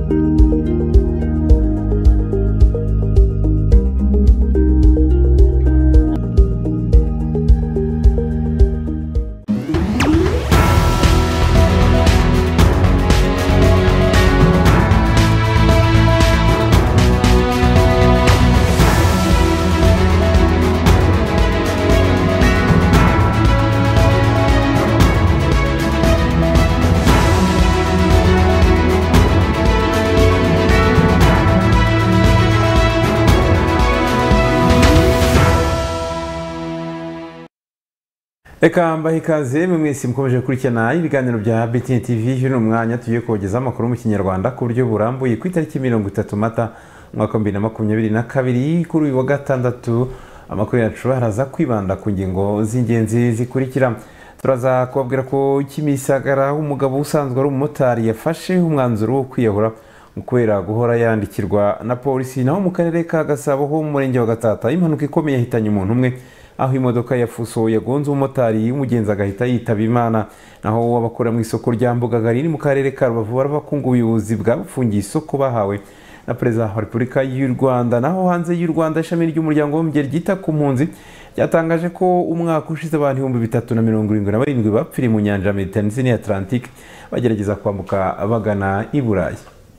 Eka mbahe ikaze mwese mukomeje gukurikirana ibiganiro bya BTN TV hino mwanya tugiye kogeza amakuru mu Kinyarwanda ku buryo burambuye ku itariki 30 Mata mwaka 2022 kuri uyu wa gatandatu. Amakuru yacu haraza kwibanda ku ngingo z'ingenzi zikurikira. Turaza kubabwira ko Kimisagara umugabo usanzwe ari umumotari yafashe umwanzuro wo kwiyahura kubera guhora yandikirwa na polisi, naho mu karere ka Gasabo ho mu murenge wa Gatata impanuka ikomeye yahitanye umuntu umwe, aho imodoka ya fuso yagonze umumotari umugenzi agahita yitaba Imana. Naho abakora mu isoko rya Mbugagari mu karere ka Rubavu barabakunga ubuyobozi bwafungiye isoko bahawe na Perezida wa Repubulika y'u Rwanda. Naho hanze y'u Rwanda ishami ry'umuryango w'umugeri ryita ku mpunzi ryatangaje ko umwaka ushize abantu 377 bapfiriye mu nyanja Mediterane Atlantique bagerageza kwambuka bagana i Burayi.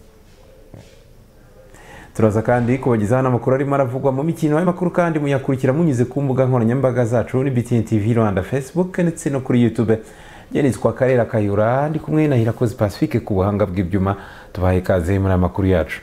Turaza kandi kubagezaho n'amakuru arimo aravugwa mu mikino y'amakuru kandi muyakurikira munyuze ku mbuga nkoranyambaga zacu ni BTN TV Rwanda, Facebook ndetse no kuri YouTube. Nitwa Karera Kayura ndi kumwe na Hirakoze Pacifique ku buhanga bw'ibyuma. Tubahe ikaze muri amakuru yacu.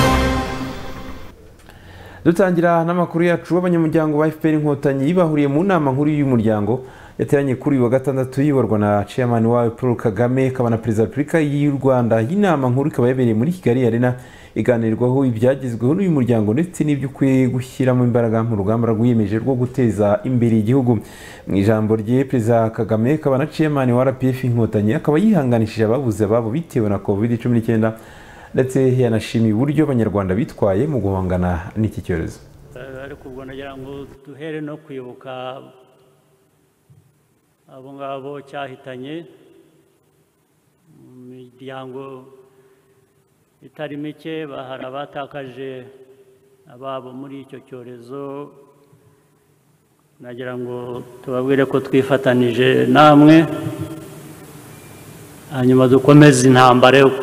Dutangira n'amakuru yacu. Abanyamuryango ba FPR Inkotanyi bahuriye mu nama nkuru y'umuryango yateranye kuri uyu wa gatandatu yiborwa na Chairman wa Perezida Kagame akaba na Perezida wa Repubulika y'u Rwanda. Inama nkuru ikaba yabereye muri Kigali Arena iganirwaho ibyagezweho n'uyu muryango ndetse n'ibyo ukwiye gushyiramo imbaraga mu rugamba rwiyemeje rwo guteza imbere igihugu. Mu ijambo rye Perezida Kagame akaba na Chairman wa RPF Inkotanyi akaba yihanganishije ababuze ababo bitewe na COVID-19 ndetse yanashimiye uburyo abanyarwanda bitwaye mu guhangana n'iki cyorezo. Ariko ubwo nagira ngo duhere no kwibuka abo ngabo cyahitanye mu miryango itari mike, bahari abatakaje ababo muri icyo cyorezo. Nagira ngo tubabwire ko twifatanije namwe, hanyuma dukomeze intambara yo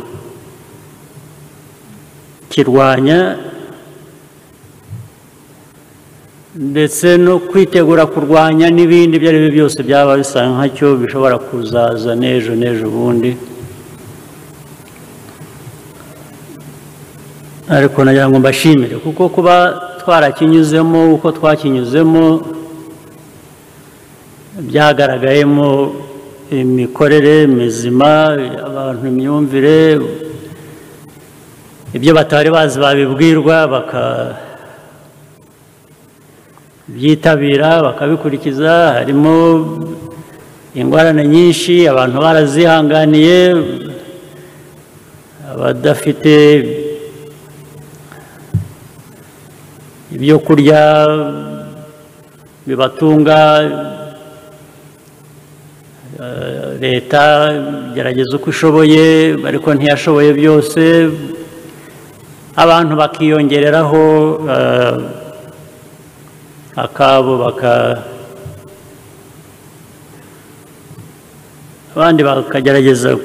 kukirwanya ndetse no kwitegura kurwanya n'ibindi ibyo ari byo byose byaba bisa nk'acyo bishobora kuzaza n'ejo bundi. Ariko nagira ngo mbashimire kuko kuba twarakinyuzemo uko twakinyuzemo byagaragayemo imikorere mizima, abantu imyumvire, ibyo batari bazi babibwirwa bakabyitabira bakabikurikiza. Harimo ingorane nyinshi abantu barazihanganiye, abadafite ibyo kurya bibatunga, leta gerageza uko ishoboye ariko ntiyashoboye byose, abantu bakiyongereraho akabo abandi bakagerageza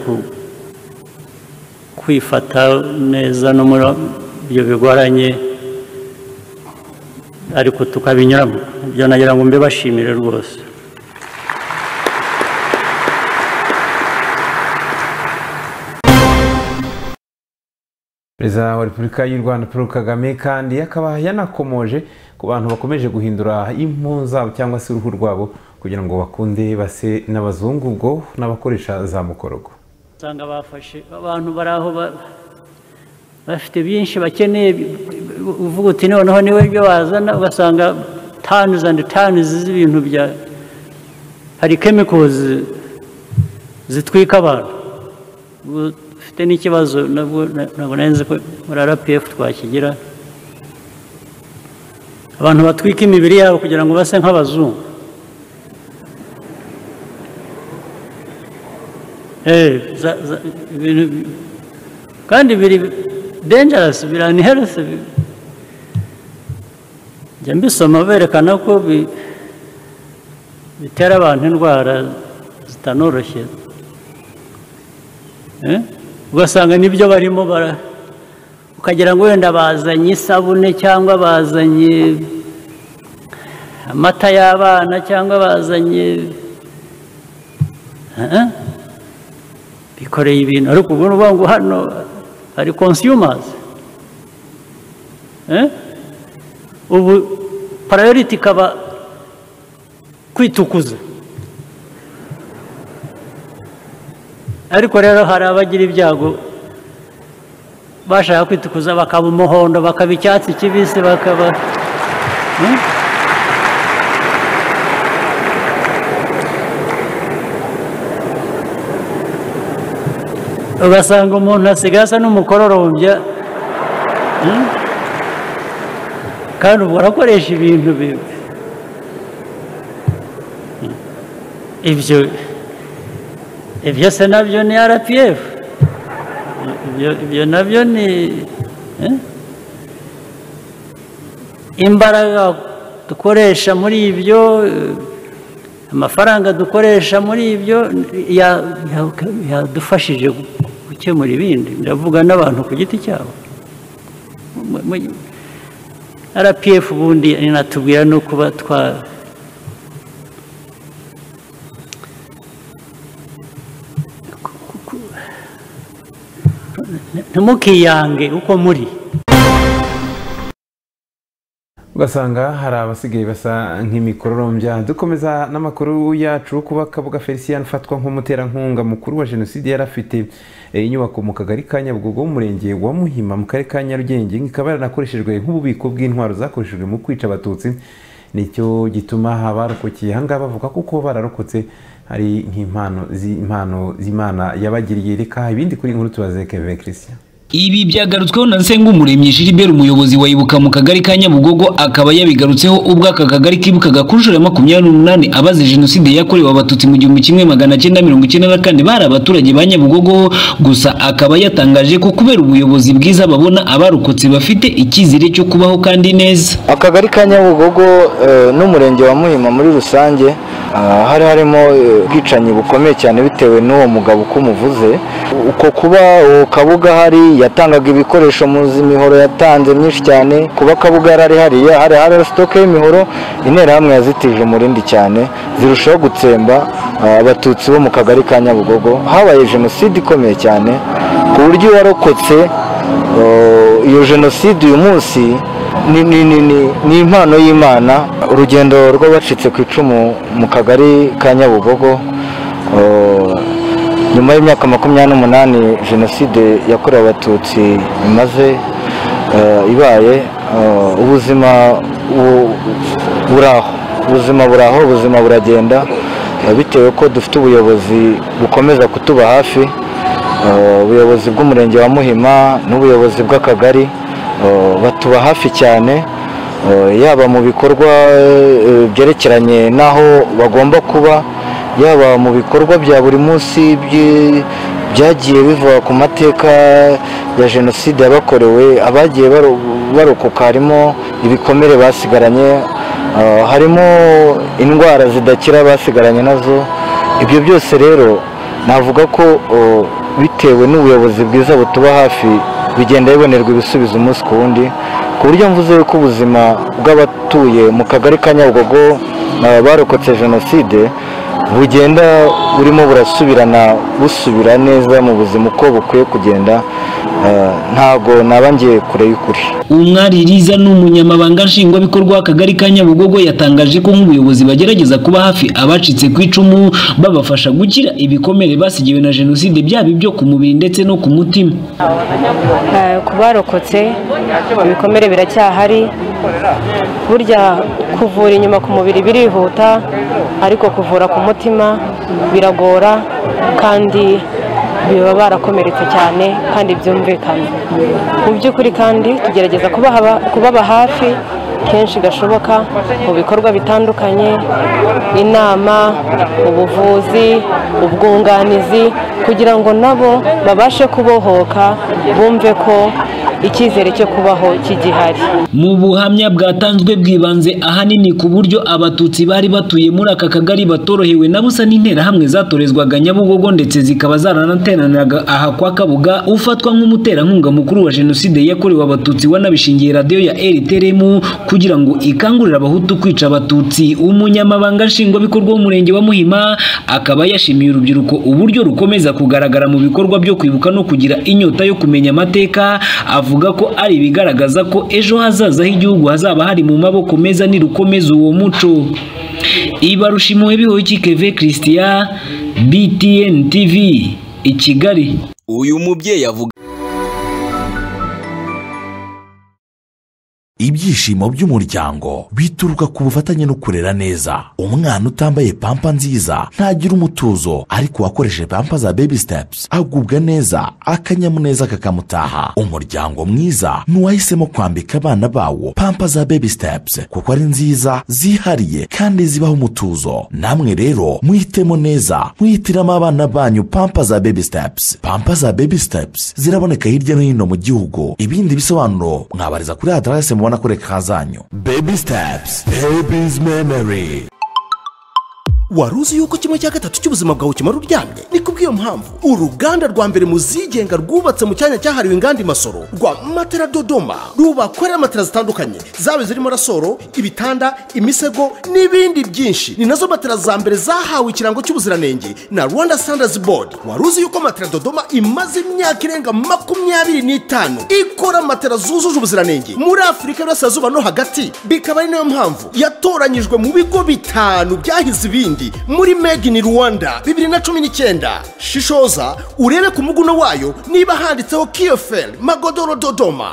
kwifata neza no muri ibyo bigoranye, ariko tukabinyuramo. Ibyo nagira ngo mbibashimire rwose. Perezida wa Repubulika y'u Rwanda Paul Kagame kandi akaba yanakomoje ku bantu bakomeje guhindura impu zabo cyangwa se uruhu rwabo kugira ngo bakunde base n'abazungu ubwo n'abakoresha za mukorogo. Usanga bafashe abantu baraho bafite byinshi bakeneye, uvuga uti noneho niwe ibyo wazana, ugasanga tons and tons z'ibintu bya hari chemicals zitwika abantu. Ufite n'ikibazo ntabwo nenze ko muri RPF twakigira, abantu batwika imibiri yabo kugira ngo base nk'abazungu. kandi biri dangerous, biri unhealthy. Njya mbisoma berekana ko bitera abantu indwara zitanoroshye, ugasanga nibyo barimo ukagira ngo wenda bazanye isabune cyangwa bazanye amata y'abana cyangwa bazanye bikoreye ibintu, ariko ubu nuvuga ngo hano hari consumers. Ubu priority kaba kwitukuza, ariko rero hari abagira ibyago bashaka kwitukuza bakaba umuhondo, bakaba icyatsi kibisi, bakaba ugasanga umuntu asigaye asa n'umukororombya, kandi ubwo arakoresha ibintu ibyo se nabyo ni RPF, ibyo nabyo ni imbaraga dukoresha muri ibyo, amafaranga dukoresha muri ibyo yadufashije gukemura ibindi. Ndavuga n'abantu ku giti cyabo. RPF ubundi inatubwira no kuba ntimukiyange uko muri. ugasanga hari abasigaye basa nk'imikororombya. Dukomeza n'amakuru yacu. Kuba Kabuga Felicien ufatwa nk'umuterankunga mukuru wa jenoside yari afite inyubako mu kagari ka Nyabugogo w'umurenge wa Muhima mu karere ka Nyarugenge, ikaba yaranakoreshejwe nk'ububiko bw'intwaro zakoreshejwe mu kwica abatutsi. Nicyo gituma abarokokeye ahangaha bavuga kuko bararokotse hari nk'impano z'Imana yabagiriye. Reka ibindi kuri inkuru tubaze Kevin Christian. Ibi byagarutsweho na Nsengumuremyi Gilbert, umuyobozi wa Ibuka mu kagari ka Nyabugogo, akaba yabigarutseho ubwo aka kagari kibukaga ku nshuro ya 28 abaze jenoside yakorewe abatutsi mu 1994 bari abaturage ba Nyabugogo. Gusa akaba yatangaje ko kubera ubuyobozi bwiza babona abarokotse bafite ikizere cyo kubaho kandi neza. Akagari ka Nyabugogo n'umurenge wa Muhima muri rusange hari harimo bwicanyi bukomeye cyane bitewe n'uwo mugabo kumuvuze. Uko kuba Kabuga hari yatangaga ibikoresho muzi imihoro yatanze myinshi cyane, kuba Kabuga hari stock y'imihoro, interahamwe yazitije umurindi cyane zirushaho gutsemba abatutsi bo mu kagari ka Nyabugogo. Habaye jenoside ikomeye cyane ku buryo warokotse iyo jenoside uyu munsi ni impano y'Imana. Urugendo rw'abacitse ku icumu mu kagari ka Nyabugogo nyuma y'imyaka 28 jenoside yakorewe abatutsi imaze ibaye, ubuzima buraho, ubuzima buragenda bitewe ko dufite ubuyobozi bukomeza kutuba hafi, ubuyobozi bw'umurenge wa Muhima n'ubuyobozi bw'akagari batuba hafi cyane, yaba mu bikorwa byerekeranye n'aho bagomba kuba, yaba mu bikorwa bya buri munsi byagiye biva ku mateka ya jenoside yabakorewe. Abagiye barokoka harimo ibikomere basigaranye, harimo indwara zidakira basigaranye nazo. Ibyo byose rero navuga ko bitewe n'ubuyobozi bwiza butuba hafi bigenda bibonerwa ibisubizo umunsi ku wundi, ku buryo mvuze ko ubuzima bw'abatuye mu kagari ka Nyabugogo barokotse jenoside bugenda burimo busubira neza mu buzima uko bukwiye kugenda. Ntago nabangiye kure y'ukuri. Umwaririza n'umunyamabanga nshingwabikorwa w'akagari ka Nyabugogo yatangaje ko nk'ubuyobozi bagerageza kuba hafi abacitse ku icumu, babafasha gukira ibikomere basigiwe na jenoside, byaba ibyo ku mubiri ndetse no ku mutima. Kubarokotse ibikomere biracyahari, burya kuvura inyuma ku mubiri birihuta, ariko kuvura ku mutima biragora, kandi biba barakomeretse cyane kandi byumvikana. Mu by'ukuri kandi tugerageza kubaba hafi kenshi gashoboka mu bikorwa bitandukanye, inama, ubuvuzi, ubwunganizi, kugira ngo nabo babashe kubohoka bumve ko icyizere cyo kubaho kigihari. Mu buhamya bwatanzwe bwibanze ahanini ku buryo abatutsi bari batuye muri aka kagari batorohewe na busa n'interahamwe zatorezwaga Nyabugogo ndetse zikaba zaranateraniraga aha kwa Kabuga, ufatwa nk'umuterankunga mukuru wa jenoside yakorewe abatutsi wanabishingiye radio ya RTRM kugira ngo ikangurira abahutu kwica abatutsi. Umunyamabanga nshingwabikorwa w'umurenge wa Muhima akaba yashimiye urubyiruko uburyo rukomeza kugaragara mu bikorwa byo kwibuka no kugira inyota yo kumenya amateka, avuga ko ari ibigaragaza ko ejo hazaza h'igihugu hazaba hari mu maboko meza nirukomeza uwo muco. Ibarushimwe Bihoyiki Keve Christian, BTN TV i Kigali. Uyu mubyeyi avuga ibyishimo by'umuryango bituruka ku bufatanye no kurera neza. Umwana utambaye pampa nziza ntagira umutuzo, ariko wakoresheje pampa za baby steps agubwa neza, akanyamuneza kakamutaha. Umuryango mwiza nuwahisemo kwambika abana bawo pampa za baby steps kuko ari nziza, zihariye kandi zibaho umutuzo. Namwe rero muhitemo neza, muhitiramo abana banyu pampa za baby steps. Pampa za baby steps ziraboneka hirya no hino mu gihugu. Ibindi bisobanuro mwabariza kuri adresse mubona kuri kazanyu. Baby steps, baby's memory. Waruzi yuko kimwe cya gatatu cy'ubuzima bwawe kimara uryamye? Ni kubw'iyo mpamvu uruganda rwa mbere mu zigenga rwubatse mu cyanya cyahariwe inganda Masoro rwa Matera Dodoma rubakorera matera zitandukanye, zabe zirimo rasoro, ibitanda, imisego n'ibindi byinshi. Ni nazo matera za mbere zahawe ikirango cy'ubuziranenge na Rwanda Standards Board. Waruzi yuko Matera Dodoma imaze imyaka irenga 25 ikora matera zujuje ubuziranenge muri Afurika y'Iburasirazuba no hagati, bikaba ari nayo mpamvu yatoranyijwe mu bigo 5 byahize ibindi muri Made in Rwanda 2019. Shishoza urebe ku muguno wayo niba handitseho KFL Magodoro Dodoma.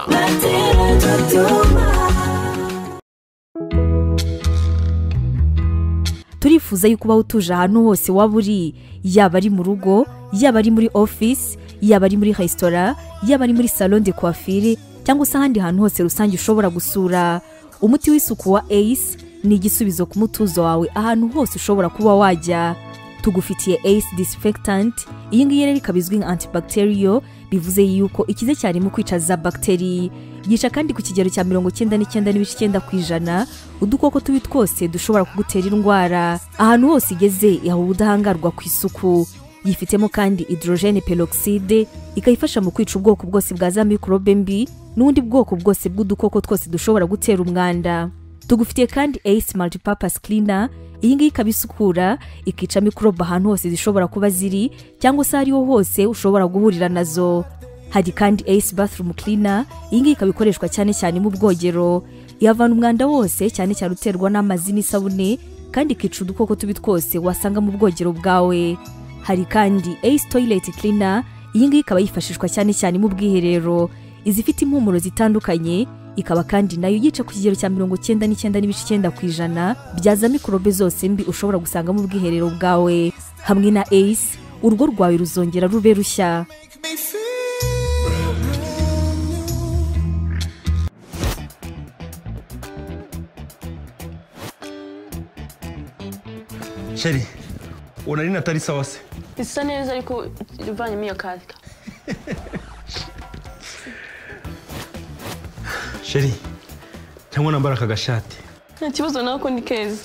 Turifuza yuko uba utuje ahantu hose waba uri, yaba ari mu rugo, yaba ari muri office, yaba ari muri restaurant, yaba ari muri salon de coiffure cyangwa se ahandi hantu hose rusange ushobora gusura. Umuti w'isuku wa Ace ni igisubizo ku mutuzo wawe ahantu hose ushobora kuba wajya. Tugufitiye Ace Disinfectant, iyi ngiyi rero ikabizwi nka antibacterial, bivuze yuko ikize cyane mu kwica za bakteri. Yica kandi ku kigero cya 99.9% udukoko tubi twose dushobora kugutera indwara. Ahantu hose igeze yaho ubudahangarwa ku isuku. Yifitemo kandi hydrogen peroxide, ikayifasha mu kwica ubwoko bwose bwa za microbe mbi n'ubundi bwoko bwose bw'udukoko twose dushobora gutera umwanda. Tugufitiye kandi Ace Multipurpose Cleaner, iyi ngiyi ikabisukura ikica microbe ahantu hose zishobora kuba ziri cyangwa se ariho hose ushobora guhurira nazo. Hari kandi Ace Bathroom Cleaner, iyi ngiyi ikabikoreshwa cyane cyane mu bwogero, yavana umwanda wose cyane cyane uterwa n'amazi n'isabune kandi ikica udukoko tubi twose wasanga mu bwogero bwawe. Hari kandi Ace Toilet Cleaner, iyi ngiyi ikaba yifashishwa cyane cyane mu bwiherero, izifite impumuro zitandukanye, ikaba kandi nayo yica ku kigero cya 99.9% byaza mikorobe zose mbi ushobora gusanga mu bwiherero bwawe. Hamwe na Ace urugo rwawe ruzongera rube rushya. Sheri, unari natari sawa se? Isa neza ariko ivanye miyo kasika. Sheri, cyangwa nambara aka gashati? Nta kibazo nako ni keza.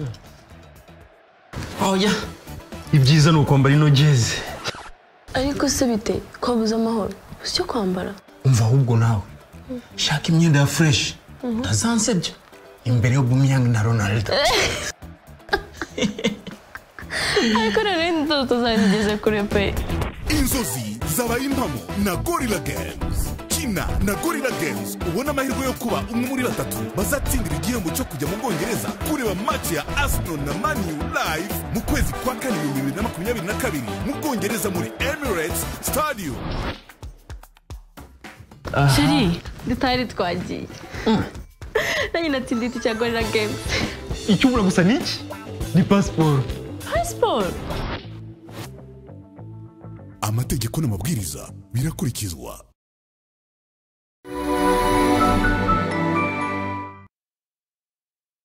Oya, ibyiza nuko mbara ino jezi. Ariko se bite kwabuza amahoro? Usicyo kwambara? Umva ahubwo nawe. Shaka imyenda ya fresh. Tazansebye. Imbere yo Bumiyang na Ronaldo. Ariko rero inzozi zangeze kure pe. Inzozi zabaye impamo na Gorilla Games. Kina na Gorilla Games ubona amahirwe yo kuba umwe muri 3 bazatsindira igihembo cyo kujya mu Bwongereza kureba match ya Arsenal na Man U live mu kwezi kwa 4 2022 mu Bwongereza muri Emirates Stadium. Sheri, ditari twagiye. Nanyi natinditi cya Gorilla Games. Icyubura gusa niki? Ni passport. Passport. Amategeko n'amabwiriza birakurikizwa.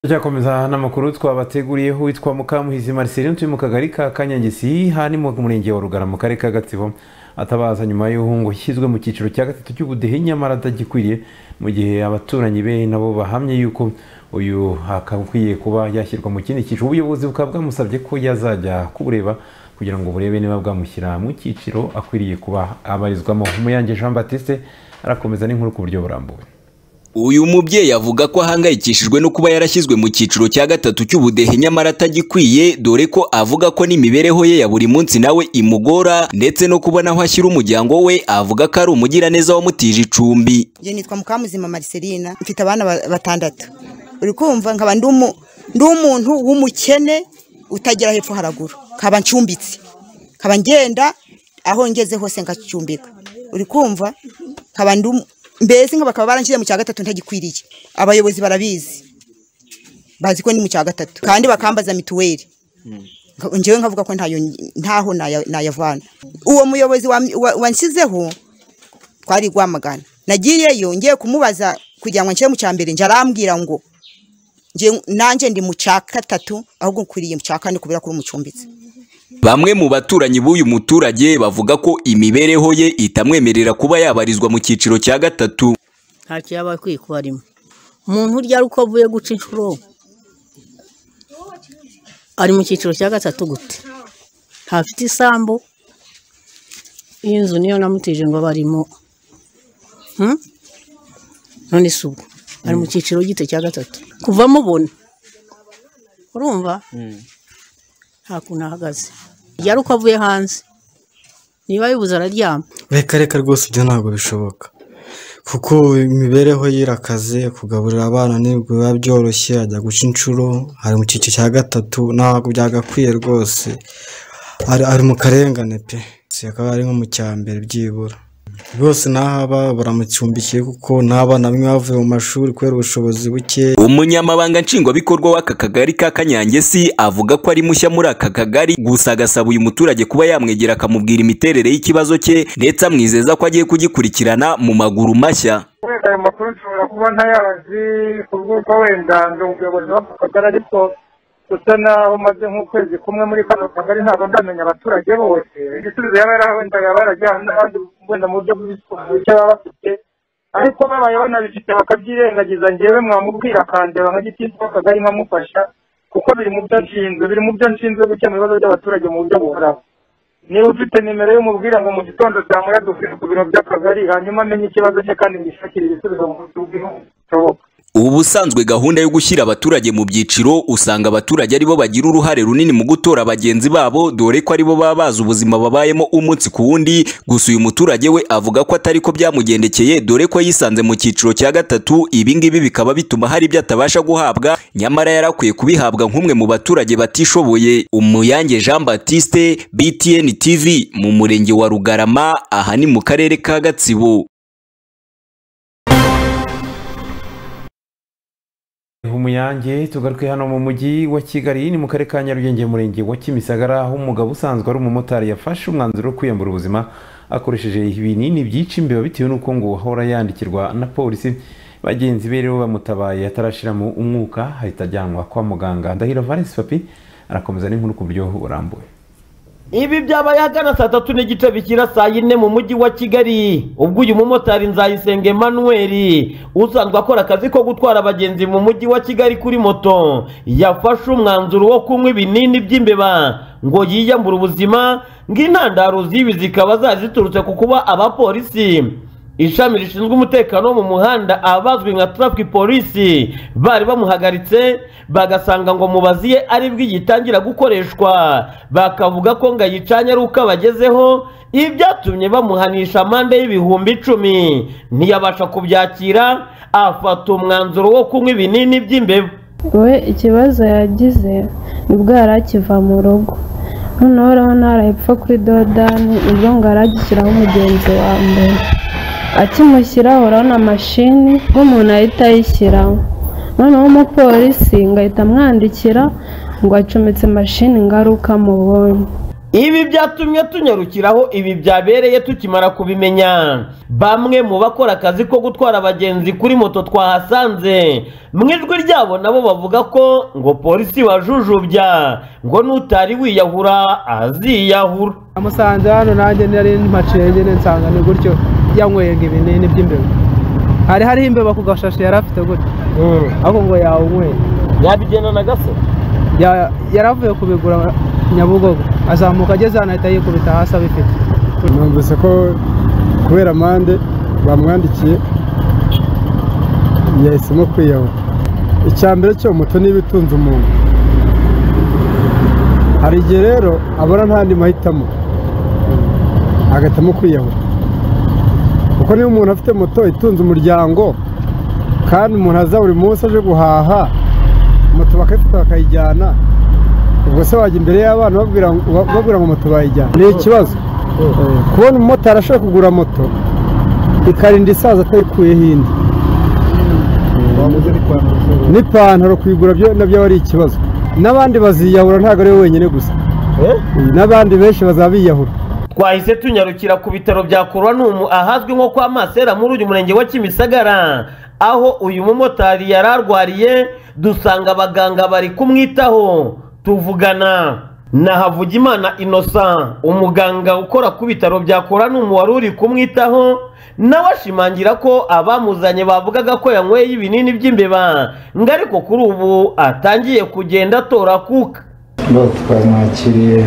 Tujyakomeza n'amakuru twabateguriyeho witwa Mukamuhizi Marceline utuye mu kagari ka Kanyangisi hani mu murenge wa Rugara mu karere ka Gatsibo atabaza nyuma y'uko ngo yishyizwe mu cyiciro cya gatatu cy'ubudehe nyamara atagikwiriye mu gihe abaturanyi be nabo bahamye yuko uyu akakwiye kuba yashyirwa mu kindi cyiciro. Ubuyobozi bukaba bwamusabye ko yazajya kubureba kugira ngo burebe niba bwamushyira mu cyiciro akwiriye kuba abarizwamo. Umuyange Jean Baptiste arakomeza n'inkuru ku buryo burambuye. Uyu mubyeyi avuga ko ahangayikishijwe no kuba yarashyizwe mu cyiciro cya gatatu cy'ubudehe nyamara atagikwiye, dore ko avuga ko n'imibereho ye ya buri munsi nawe imugora ndetse no kubona aho ashyira umuryango we. Avuga ko ari umugiraneza wamutije icumbi. Je nitwa Mukamuzima Marceline, mfite abana batandatu. Uri kumva nkaba ndi umuntu w'umukene utagira hepfo haraguru, kaba ncumbitse, kaba ngenda aho ngeze hose ngacumbika. Uri kumva nkaba mbese nk'abakaba baranshyize mu cya gatatu ntagikwiriye. Abayobozi barabizi, bazi ko ni mu cya gatatu kandi bakambaza mituweli. Njyewe nkavuga ko ntaho nayavana. Uwo muyobozi wanshyizeho twari Rwamagana, nagiyeyo ngiye kumubaza kugira ngo nshyire mu cya mbere, arambwira ngo nanjye ndi mu cya gatatu ahubwo nkwiriye mu cya kane kubera ko umucumbitse. Bamwe mu baturanyi b'uyu muturage bavuga ko imibereho ye itamwemerera kuba yabarizwa mu cyiciro cya gatatu. Nta cyaba kwikubarimo. Umuntu urya uko avuye guca inshuro ari mu cyiciro cya gatatu gute? Ntafite isambu. Iyi nzu niyo namutije ngo barimo. None subu ari mu cyiciro gite cya gatatu. Kuva mubona. Urumva? Nta kuntu ahagaze. Yari uko avuye hanze. Niba bibuze araryama. Reka rwose ibyo ntabwo bishoboka. Kuko imibereho y'irakaze kugaburira abana nibwo biba byoroshye, ajya guca inshuro, ari mu cyiciro cya gatatu ntabwo byagakwiye rwose. Ari mu karengane pe. Akaba ari nko mu cya mbere byibura. Rwose nahaba baramucumbikiye kuko n'abana bamwe bavuye mu mashuri kubera ubushobozi buke. Umunyamabanga nshingwabikorwa w'aka kagari ka Kanyangesi avuga ko ari mushya muri aka kagari, gusa agasaba uyu muturage kuba yamwegera akamubwira imiterere y'ikibazo cye ndetse amwizeza ko agiye kugikurikirana mu maguru mashya. Ayo makuru nshobora kuba ntayazi kubw'uko wenda ndi umuyobozi w'aka kagari, ariko gusa naho maze nk'ukwezi kumwe muri kano kagari ntabwo ndamenya abaturage bose. Igisubizo yaba yarajyana n'abandi wenda mu buryo bw'icyo baba bafite, ariko babaye banabifite bakabyirengagiza, njyewe mwamubwira akandeba nka gitifu w'akagari nkamufasha, kuko biri mu byo nshinzwe gukemura ibibazo by'abaturage mu buryo buhoraho. Niba ufite nimero y'umubwira ngo mu gitondo cyangwa dufite ku biro by'akagari, hanyuma amenye ikibazo cye kandi ngishakire ibisubizo mu buryo bw'ishoboka. Ubusanzwe gahunda yo gushyira abaturage mu byiciro usanga abaturage aribo bagira uruhare runini mu gutora bagenzi babo, dore ko aribo baba bazi ubuzima babayemo umunsi ku wundi. Gusa uyu muturage we avuga ko atari ko byamugendekeye, dore ko yisanze mu cyiciro cya gatatu. Ibi ngibi bikaba bituma hari ibyo atabasha guhabwa, nyamara yarakwiye kubihabwa nk'umwe mu baturage batishoboye. Umuyange Jean Baptiste, BTN TV, mu murenge wa Rugarama, aha ni mu karere ka Gatsibo. Umuyange tugaruke hano mu mujyi wa Kigali, ni mu karere ka Nyarugenge murenge wa Kimisagara, aho umugabo usanzwe ari umumotari yafashe umwanzuro wo kwiyambura ubuzima akoresheje ibinini byica imbeba bitewe n'uko ngo ahora yandikirwa na polisi. Bagenzi be rero bamutabaye atarashiramo umwuka ahita ajyanwa kwa muganga. Ndahiro Valens Papi arakomeza n'inkuru ku buryo burambuye. Ibi byabaye ahagana saa 3:30 bikira saa 4 mu mujyi wa Kigali, ubwo uyu mumotari Nzayisenge Emmanuel usanzwe akora akazi ko gutwara abagenzi mu mujyi wa Kigali kuri moto yafashe umwanzuro wo kunywa ibinini by'imbeba ngo yiyambura ubuzima, ng'intandaro z'ibi zikaba zaziturutse ku kuba abapolisi ishami rishinzwe umutekano mu muhanda abazwi nka traffic police bari bamuhagaritse bagasanga ngo mubaziye ari bwigitangira gukoreshwa, bakavuga ko ngo yicanye ari uko abagezeho. Ibyatumye bamuhanisha amande y'ibihumbi 10. Ntiyabasha kubyakira, afata umwanzuro wo kunywa ibinini by'imbeba. We ikibazo yagize nibwo yarakiva mu rugo, noneho rero narahepfa kuri dodani ubwo ngo aragishyiraho umugenzi wa mbere, akimushyiraho urabona mashini nk'umuntu ahita ayishyiraho, noneho umupolisi ngo ahita amwandikira ngo acometse mashini ngaruka mubonye. Ibi byatumye tunyarukiraho ibi byabereye tukimara kubimenya. Bamwe mu bakora akazi ko gutwara abagenzi kuri moto twahasanze mu ijwi ryabo nabo bavuga ko ngo polisi bajujubya ngo n'utari wiyahura aziyahura. Amusanze hano nanjye nari mpacenge nsanga ni gutyo yanyweye ibinini by'imbeba. Hari imbeba ku gashashi yari afite gutyo. Ahubwo ngo yawunyweye. Yabigendana gase? Yaravuye kubigura Nyabugogo azamuka ageze hano ahita yikubita hasi abifite. Numvise ko kubera amande bamwandikiye yahisemo kwiyahura. Icyambere cyo moto niba itunze umuntu, hari igihe rero abona ntandi mahitamo agahitamo kwiyahura, kuko niba umuntu afite moto itunze umuryango kandi umuntu aza buri munsi aje guhaha moto bakayifata bakayijyana, ubwo se wajya imbere y'abana babwira ngo moto bayijyana? Ni ikibazo kubona umumotari ashaka kugura moto ikarinda isaza atayikuyeho indi n'ipantaro kuyigura byo nabyo ari ikibazo. N'abandi baziyahura, ntabwo ari we wenyine gusa, n'abandi benshi bazaba biyahura. Twahise tunyarukira ku bitaro bya Kurwanumu ahazwi nko kwa Masera muri uyu murenge wa Kimisagara, aho uyu mumotari yari arwariye. Dusanga abaganga bari kumwitaho. Tuvugana na Havugimana Innocent, umuganga ukora ku bitaro bya Kurwanumu wari uri kumwitaho, nawe ashimangira ko abamuzanye bavugaga ko yanyweye ibinini by'imbeba, ngo ariko kuri ubu atangiye kugenda atora kuka. Twamwakiriye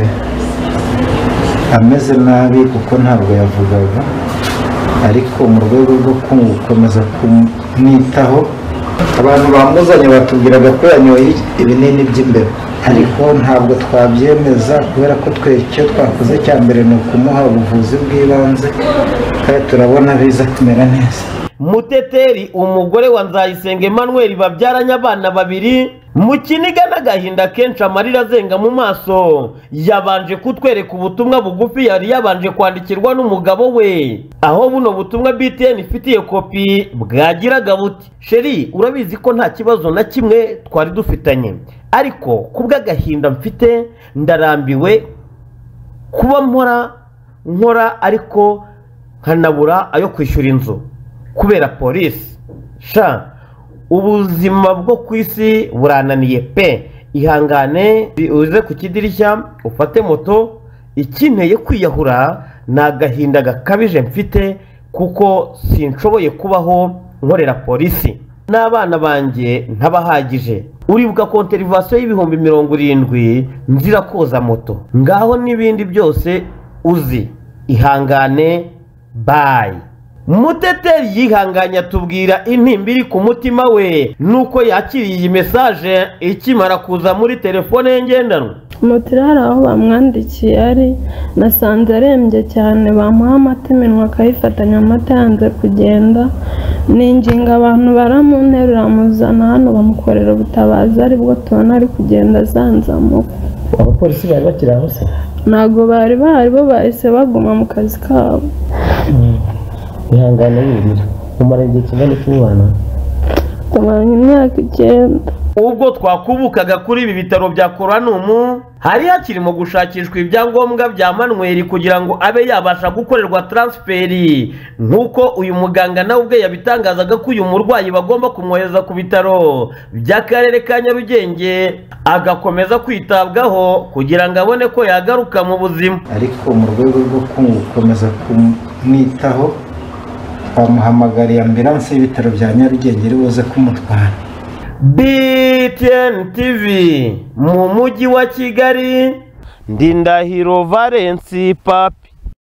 ameze nabi kuko ntabwo yavugaga, ariko mu rwego rwo gukomeza kumwitaho abantu bamuzanye batubwiraga ko yanyoye ibinini by'imbeba, ariko ntabwo twabyemeza kubera ko twe icyo twakoze cya mbere ni ukumuha ubuvuzi bw'ibanze kandi turabona biza kumera neza. Muteteri umugore wa Nzayisenga Emmanuel babyaranye abana babiri, mu kiniga n'agahinda kenshi amarira azenga mu maso, yabanje kutwereka ubutumwa bugufi yari yabanje kwandikirwa n'umugabo we, aho buno butumwa BTN ifitiye kopi bwagiraga buti: Sheri, urabizi ko nta kibazo na kimwe twari dufitanye, ariko kubw'agahinda mfite ndarambiwe kuba nkora ariko nkanabura ayo kwishyura inzu kubera polisi. Sha, ubuzima bwo ku isi burananiye pe, ihangane uze ku kidirishya ufate moto, ikinteye kwiyahura ni agahinda gakabije mfite kuko sinshoboye kubaho nkorera polisi, n'abana banjye ntabahagije. Uribuka konterivasiyo y'ibihumbi 70 nzira koza moto, ngaho n'ibindi byose uzi, ihangane, bye. Muteteri yihanganye atubwira intimba iri ku mutima we nuko yakiriye iyi mesaje ikimara kuza muri telefone ye ngendanwa. Moto hari aho bamwandikiye ari, nasanze arembye cyane, bamuha amata iminwa akayifatanya, amata yanze kugenda, ninginga abantu baramunterura amuzana hano bamukorera ubutabazi, aribwo tubona ari kugenda azanzamuka. Abapolisi bari bakiri aho se? Ntabwo bari bahari, bo bahise baguma mu kazi kabo. Ihangane yirira. Umara igihe kingana iki mwana? Tumaranye imyaka 9. Ubwo twakubukaga kuri ibi bitaro bya Kurwanumu, hari hakirimo gushakishwa ibyangombwa bya Manuel kugira ngo abe yabasha gukorerwa transferi, nk'uko uyu muganga nawe ubwe yabitangazaga ko uyu murwayi bagomba kumwohereza ku bitaro by'akarere ka Nyarugenge agakomeza kwitabwaho kugira ngo abone ko yagaruka mu buzima. Ariko mu rwego rwo gukomeza kumwitaho twamuhamagariye ambulance y'ibitaro bya Nyarugenge iri buze kumutwara. BTN TV mu mujyi wa Kigali, Ndindahiro Valence Papi.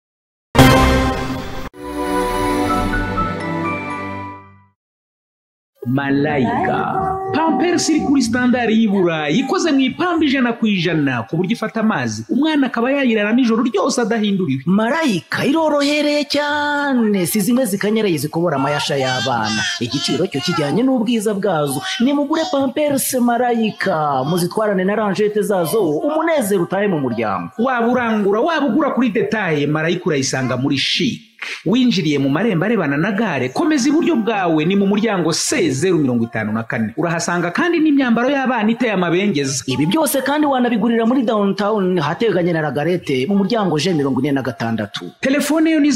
Malayika pampersi iri kuri standard y'i Burayi, ikoze mu ipamba 100% ku buryo ifata amazi umwana akaba yayirana nijoro ryose adahinduriwe. Malayika irorohereye cyane, si zimwe zikanyereye zikobora amayasha y'abana, igiciro cyo kijyanye n'ubwiza bwazo. Ni mugure pampersi Malayika, muzitwarane na ranjete zazo, umunezero utahe mu muryango. Waba urangura waba ugura kuri detail, Malayika urayisanga muri Chic. winjiriye mu marembo arebana na gare komeza iburyo bwawe ni mu muryango C054 urahasanga kandi n'imyambaro y'abana iteye amabengeza. Ibi byose kandi wanabigurira muri downtown hateganye na Lagarete mu muryango J46. Telefone yo ni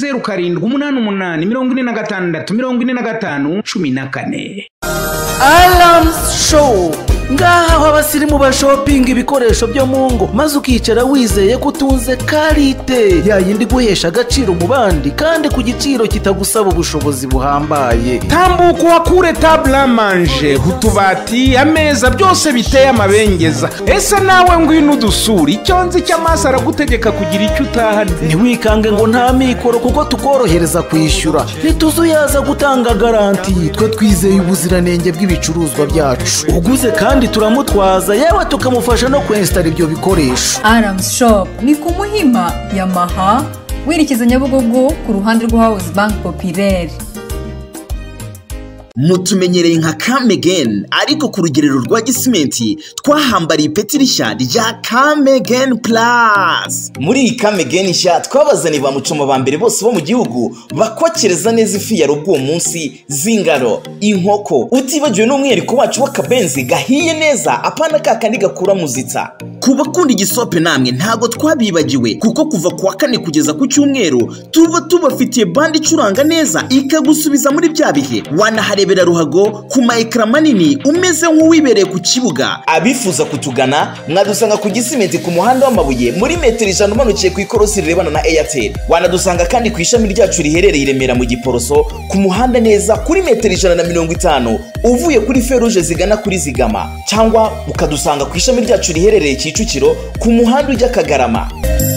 0788464514. Alarms Show ngaha aho abasirimu bashopinga ibikoresho byo mu ngo maze ukicara wizeye ko utunze karite yayindi guhesha agaciro mu bandi kandi ku giciro kitagusaba ubushobozi buhambaye. Tambuka wakure table à manger, utubati, ameza byose biteye amabengeza. Ese nawe ngwino udusura icyo nzi cy'amaso aragutegeka kugira icyo utahana. Ntiwikange ngo nta mikoro kuko tukorohereza kwishyura ntituzuyaza gutanga garanti twe twizeye ubuziranenge bw'ibicuruzwa byacu. Uguze kandi turamutwaza yewe tukamufasha no kwinstara ibyo bikoresho. Arams Shop ni ku Muhima Yamaha werekeza Nyabugogo ku ruhande rwa House Bank Populaire. Mutumenyereye nka Kamegen ariko ku rugerero rwa Gisimenti twahambariye ipeti rishya rya Kamegen Plus. Muri iyi Kamegen nshya twabazaniye ba mucoma ba mbere bose bo mu gihugu bakokereza neza ifi ya rugo munsi zingaro inkoko utibagiwe n'umwihariko wacu w'akabenzi gahiye neza apana kakandi gakura muzitsa. Kuba kundi igisope namwe ntago twabibagiwe kuko kuva ku wa kane kugeza ku cyumweru tuba tubafitiye bandi icuranga neza ikagusubiza muri bya bihe. Wanaharebera ruhago ku maekara manini umeze nk'uwibereye ku kibuga. Abifuza kutugana mwadusanga ku Gisimenti ku muhanda w'amabuye muri metero 5 umanukiye ku ikorosi rirebana na Airtel. Wanadusanga kandi ku ishami ryacu riherereye i Remera mu Giporoso ku muhanda neza kuri metero 150 uvuye kuri feruje zigana kuri Zigama, cyangwa ukadusanga ku ishami ryacu riherereye Kicukiro ku muhanda ujya Kagarama.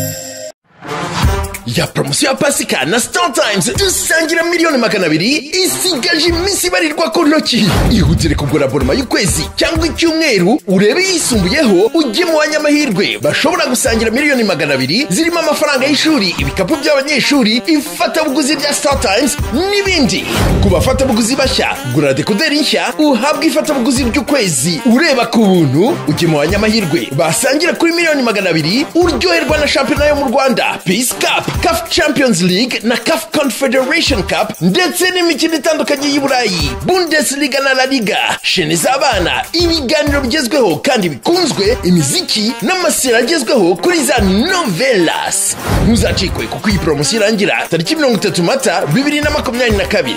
Ya promotion ya Pasika na Star Times dusangira miliyoni 200 isigaje iminsi barirwa ku ntoki. Ihutire kugura abonema y'ukwezi cyangwa icyumweru urebe yisumbuyeho ujye mu banyamahirwe bashobora gusangira miliyoni 200 zirimo amafaranga y'ishuri, ibikapu by'abanyeshuri, ifatabuguzi rya Star Times n'ibindi. Ku bafatabuguzi bashya gura decoder nshya uhabwa ifatabuguzi ry'ukwezi ureba ku buntu ujye mu banyamahirwe basangira kuri miliyoni 200 uryoherwa na shampiyona yo mu Rwanda, Peace Cup, CAF Champions League na CAF Confederation Cup ndetse n'imikino itandukanye y'I Burayi, Bundesliga na La Liga, shene z'abana, ibiganiro bigezweho kandi bikunzwe, imiziki n'amasera agezweho kuri za novelas. Ntuzacikwe kuko iyi promotion irangira tariki 30 Mata 2022.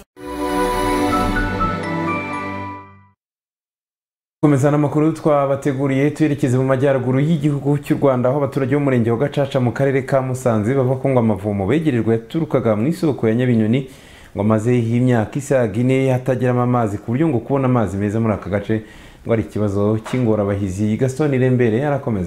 Komeza n'amakuru twabateguriye twerekeze mu majyaruguru y'igihugu cy'u Rwanda aho abaturage b'umurenge wa Gacaca mu karere ka Musanze bava ko ngo amavomo begererwa yaturukaga mu isoko ya Nyabinyoni ngo amaze imyaka isaga 4 hatageramo amazi ku buryo ngo kubona amazi meza muri aka gace ngo ari ikibazo cy'ingorabahizi. Gaston Irembere yarakomeza.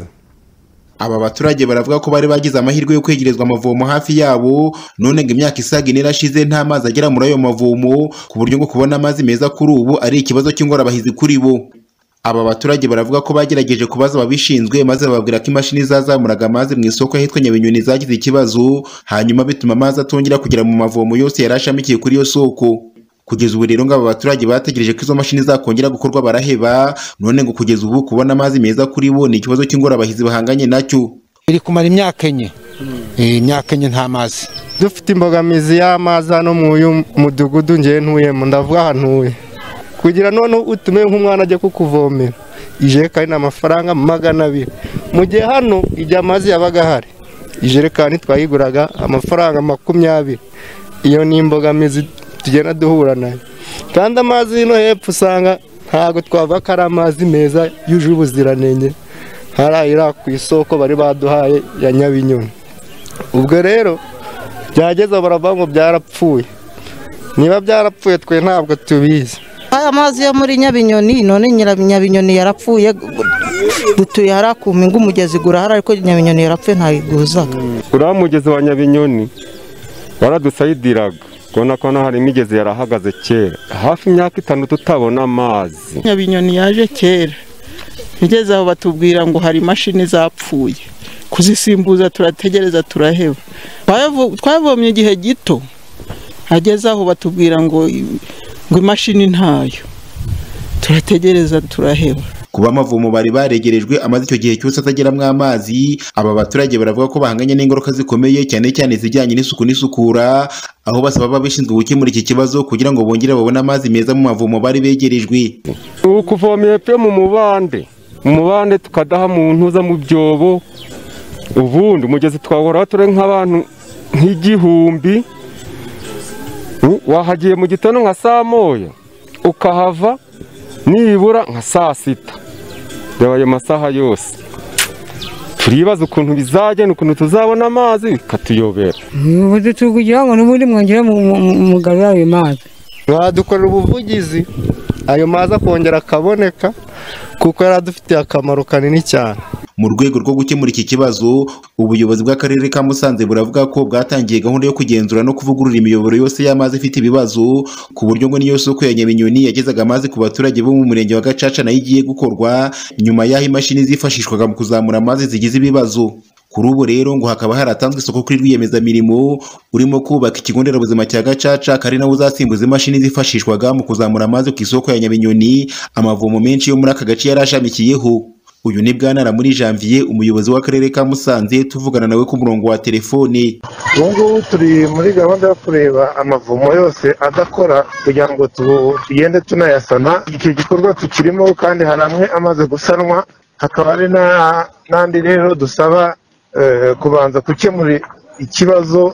Aba baturage baravuga ko bari bagize amahirwe yo kwegerezwa amavomo hafi yabo none ngo imyaka isaga 4 irashize nta mazi agera muri ayo mavomo ku buryo ngo kubona amazi meza kuri ubu ari ikibazo cy'ingorabahizi kuri bo. Aba baturage baravuga ko bagerageje kubaza ababishinzwe maze bababwira ko imashini zazamuraga amazi mu isoko ahitwa Nyabinyoni zagize ikibazo hanyuma bituma amazi atongera kugera mu mavomo yose yarashamikiye kuri iyo soko. Kugeza ubu rero ngo aba baturage bategereje ko izo mashini zakongera gukorwa baraheba none ngo kugeza ubu kubona amazi meza kuri bo ni ikibazo cy'ingorabahizi bahanganye nacyo. Iri kumara imyaka 4 imyaka 4 nta mazi. Dufite imbogamizi y'amazi hano mu mudugudu ngiye ntuyemo ndavuga ahantuye kugira none utume nk'umwana ajya kukuvomera ijerekani n'amafaranga 200 mu gihe hano ijya amazi yabaga hari ijerekani twayiguraga amafaranga 20. Iyo ni imbogamizi tugenda duhura nayo kandi amazi no hepfo usanga ntago twavuga ko ari amazi meza yuje ubuziranenge harayira ku isoko bari baduhaye ya Nyabinyoni. Ubwo rero byageze baravuga ngo byarapfuye, niba byarapfuye twe ntabwo tubizi. Aya mazi yo muri Nyabinyoni none Nyabinyoni yarapfuye dutuye harakume ngo umugezi gurahara ariko Nyabinyoni yarapfuye ntayiguzaga. Ura mugezi wa Nyabinyoni waradusayidiraga kona kona hari imigezi yarahagaze kera hafi imyaka 5 tutabona amazi. Nyabinyoni yaje kera bigeze aho batubwira ngo hari imashini zapfuye kuzisimbuza turategereza turaheba. Twavomye igihe gito ageze aho batubwira ngo imashini ntayo turategereza turaheba. kuba amavomo bari baregerejwe amaze icyo gihe cyose atageramo amazi. Aba baturage baravuga ko bahanganye n'ingaruka zikomeye cyane cyane zijyanye n'isuku n'isukura, aho basaba ababishinzwe gukemura iki kibazo kugira ngo bongere babone amazi meza mu mavomo bari begerejwe. Ukuvomera pe mu mubande tukadaha mu ntuza mu byobo, ubundi umugezi twahora ture nk'abantu nk'igihumbi, wahagiye mu gitondo nka saa moya ukahava nibura nka saa sita, yabaye amasaha yose. Turibaza ukuntu bizagenda, ukuntu tuzabona amazi bikatuyobera. Ubu tukugira ngo n'ubundi mwongere mugarura ayo mazi. Badukorera ubuvugizi ayo mazi akongera akaboneka kuko yaradufitiye akamaro kanini cyane. Mu rwego rwo gukemura iki kibazo, ubuyobozi bw'akarere ka Musanze buravuga ko bwatangiye gahunda yo kugenzura no kuvugurura imiyoboro yose y'amazi ifite ibibazo, ku buryo ngo niyo soko ya Nyabinyoni yagezaga amazi ku baturage bo mu murenge wa Gacaca nayo igiye gukorwa nyuma y'aho imashini zifashishwaga mu kuzamura amazi zigize ibibazo. Kuri ubu rero ngo hakaba haratanzwe isoko kuri rwiyemezamirimo urimo kubaka ikigo nderabuzima cya Gacaca, kari nawe uzasimbuza imashini zifashishwaga mu kuzamura amazi ku isoko ya Nyabinyoni, amavomo menshi yo muri aka gace yarashamikiyeho. Uyu ni Bwana muri Janvier, umuyobozi w'akarere ka Musanze, tuvugana nawe ku murongo wa telefone. Ubu turi muri gahunda yo kureba amavomo yose adakora kugira ngo tugende tunayasana. Iki gikorwa tukirimo kandi hari amwe amaze gusanwa, hakaba hari n'andi rero dusaba kubanza gukemura ikibazo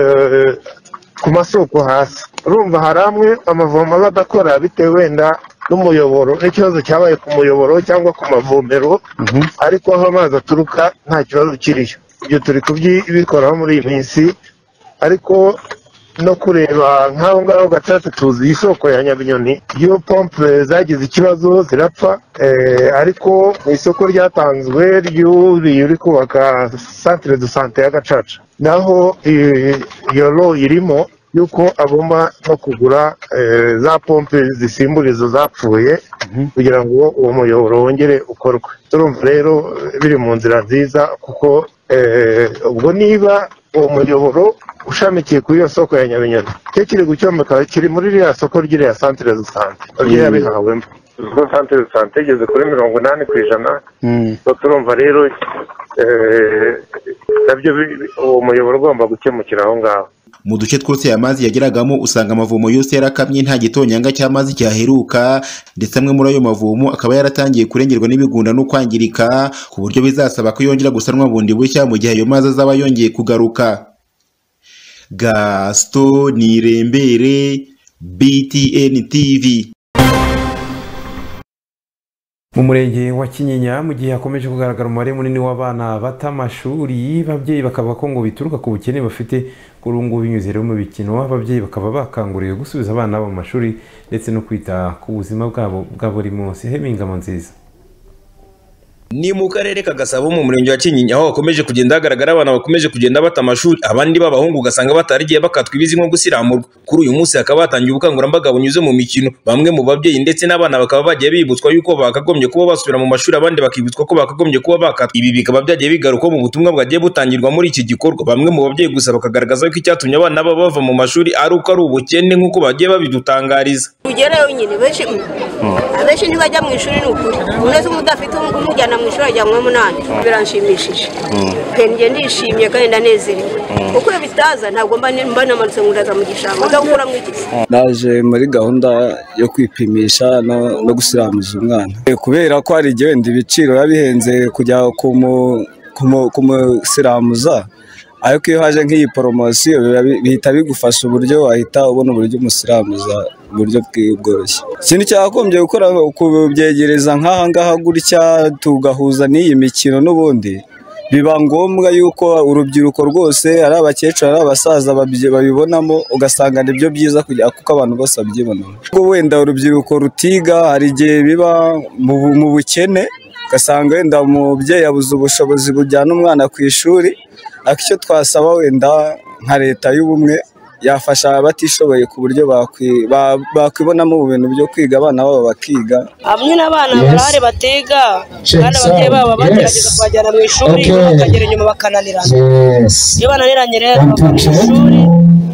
ku masoko hasi. Urumva hari amwe amavomo aba adakora bitewe wenda n'umuyoboro, n'ikibazo cyabaye ku muyoboro cyangwa ku mavomero, ariko aho amazi aturuka nta kibazo kiriyo. Ibyo turi kubikoraho muri iyi minsi, ariko no kureba nk'aho ngaho Gacaca tuzi isoko ya Nyabinyoni, iyo pompe zagize ikibazo zirapfa, ariko mu isoko ryatanzwe uri kubaka centre de santé ya Gacaca, naho iyo ro irimo yuko agomba no kugura za pompe zisimbura izo zapfuye kugira ngo uwo muyoboro wongere ukorwe. Turumva rero biri mu nzira nziza, kuko ubwo niba uwo muyoboro ushamikiye kuri iyo soko ya Nyabinyoni cyo kiri gucyomeka, kiri muri iriya soko ry'iriya centre de santé ryo yabihawemo. Ubwo centre de santé igeze kuri 80%, turumva rero nabyo uwo muyoboro ugomba gukemukira aho ngaho. Mu duce twose aya mazi yageragamo usanga amavomo yose yarakamye, nta gitonyanga cy'amazi cyaheruka, ndetse amwe muri ayo mavomo akaba yaratangiye kurengerwa n'ibigunda no kwangirika, ku buryo bizasaba ko yongera gusanwa bundi bushya mu gihe ayo mazi azaba yongeye kugaruka. Gaston Nirembere, BTN TV. Mu murenge wa Kinyinya, mu gihe hakomeje kugaragara umubare munini w'abana bata amashuri, ababyeyi bakavuga ko ngo bituruka ku bukene bafite kuri ubu ngubu binyuze rero mu bikino. Ababyeyi bakaba bakanguriwe gusubiza abana mu mashuri ndetse no kwita ku buzima bwabo bwa buri munsi. Hemingamo nziza. Ni mu karere ka Gasabo mu murenge wa Kinyinya, aho hakomeje kugenda hagaragara abana bakomeje kugenda bata amashuri, abandi b'abahungu ugasanga batarigiye bakatwa ibizi nko gusiramurwa. Kuri uyu munsi hakaba hatangiye ubukangurambaga bunyuze mu mikino. Bamwe mu babyeyi ndetse n'abana bakaba bagiye bibutswa yuko bakagombye kuba basubira mu mashuri, abandi bakibutswa ko bakagombye kuba bakatwa. Ibi bikaba byagiye bigaruka mu butumwa bwagiye butangirwa muri iki gikorwa. Bamwe mu babyeyi gusa bakagaragaza ko icyatumye abana bava mu mashuri ari uko ari ubukene nk'uko bagiye babidutangariza. Ugereyo nyine benshi ntibajya mu ishuri, n'ukuri umunsi umudafite umujyana mu ishuri ajya mu munani. Biranshimishije pe, njye ndishimye kandi ndanezerewe, kuko iyo bitaza ntabwo mba namanutse nguraza mu gishanga ndakura mu iki. Naje muri gahunda yo kwipimisha no gusiramuza umwana, kubera ko hari igihe wenda ibiciro yabihenze kujya kumusiramuza, ariko iyo haje nk'iyi poromosiyo bihita bigufasha uburyo wahita ubona uburyo umusiramuza uburyo bworoshye. Ikintu cyagombye gukora kubyegereza nk'aha ngaha gutya, tugahuza n'iyi mikino, n'ubundi biba ngombwa yuko urubyiruko rwose ari abakecuru ari abasaza babibonamo, ugasanga nibyo byiza kuko abantu bose babyibonamo. Ubwo wenda urubyiruko rutiga hari igihe biba mu bukene, ugasanga wenda umubyeyi yabuze ubushobozi bujyana umwana ku ishuri, ariko icyo twasaba wenda nka leta y'ubumwe yafasha abatishoboye ku buryo bakwibonamo mu bintu byo kwiga, abana babo bakiga. Hamwe n'abana barare batega kandi ababyeyi babo bagerageza kubajyana mu ishuri, bakagera inyuma bakananirana. Iyo bananiranye rero bava mu ishuri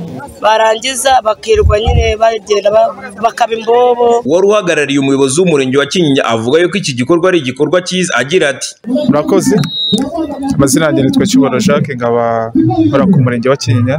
barangiza bakirwa nyine bagenda bakaba imbobo. Wari uhagarariye umuyobozi w'umurenge wa Kinyinya avuga yuko iki gikorwa ari igikorwa cyiza, agira ati murakoze. Amazina yanjye nitwa Cyubahiro Jacques, nkaba nkora ku murenge wa Kinyinya,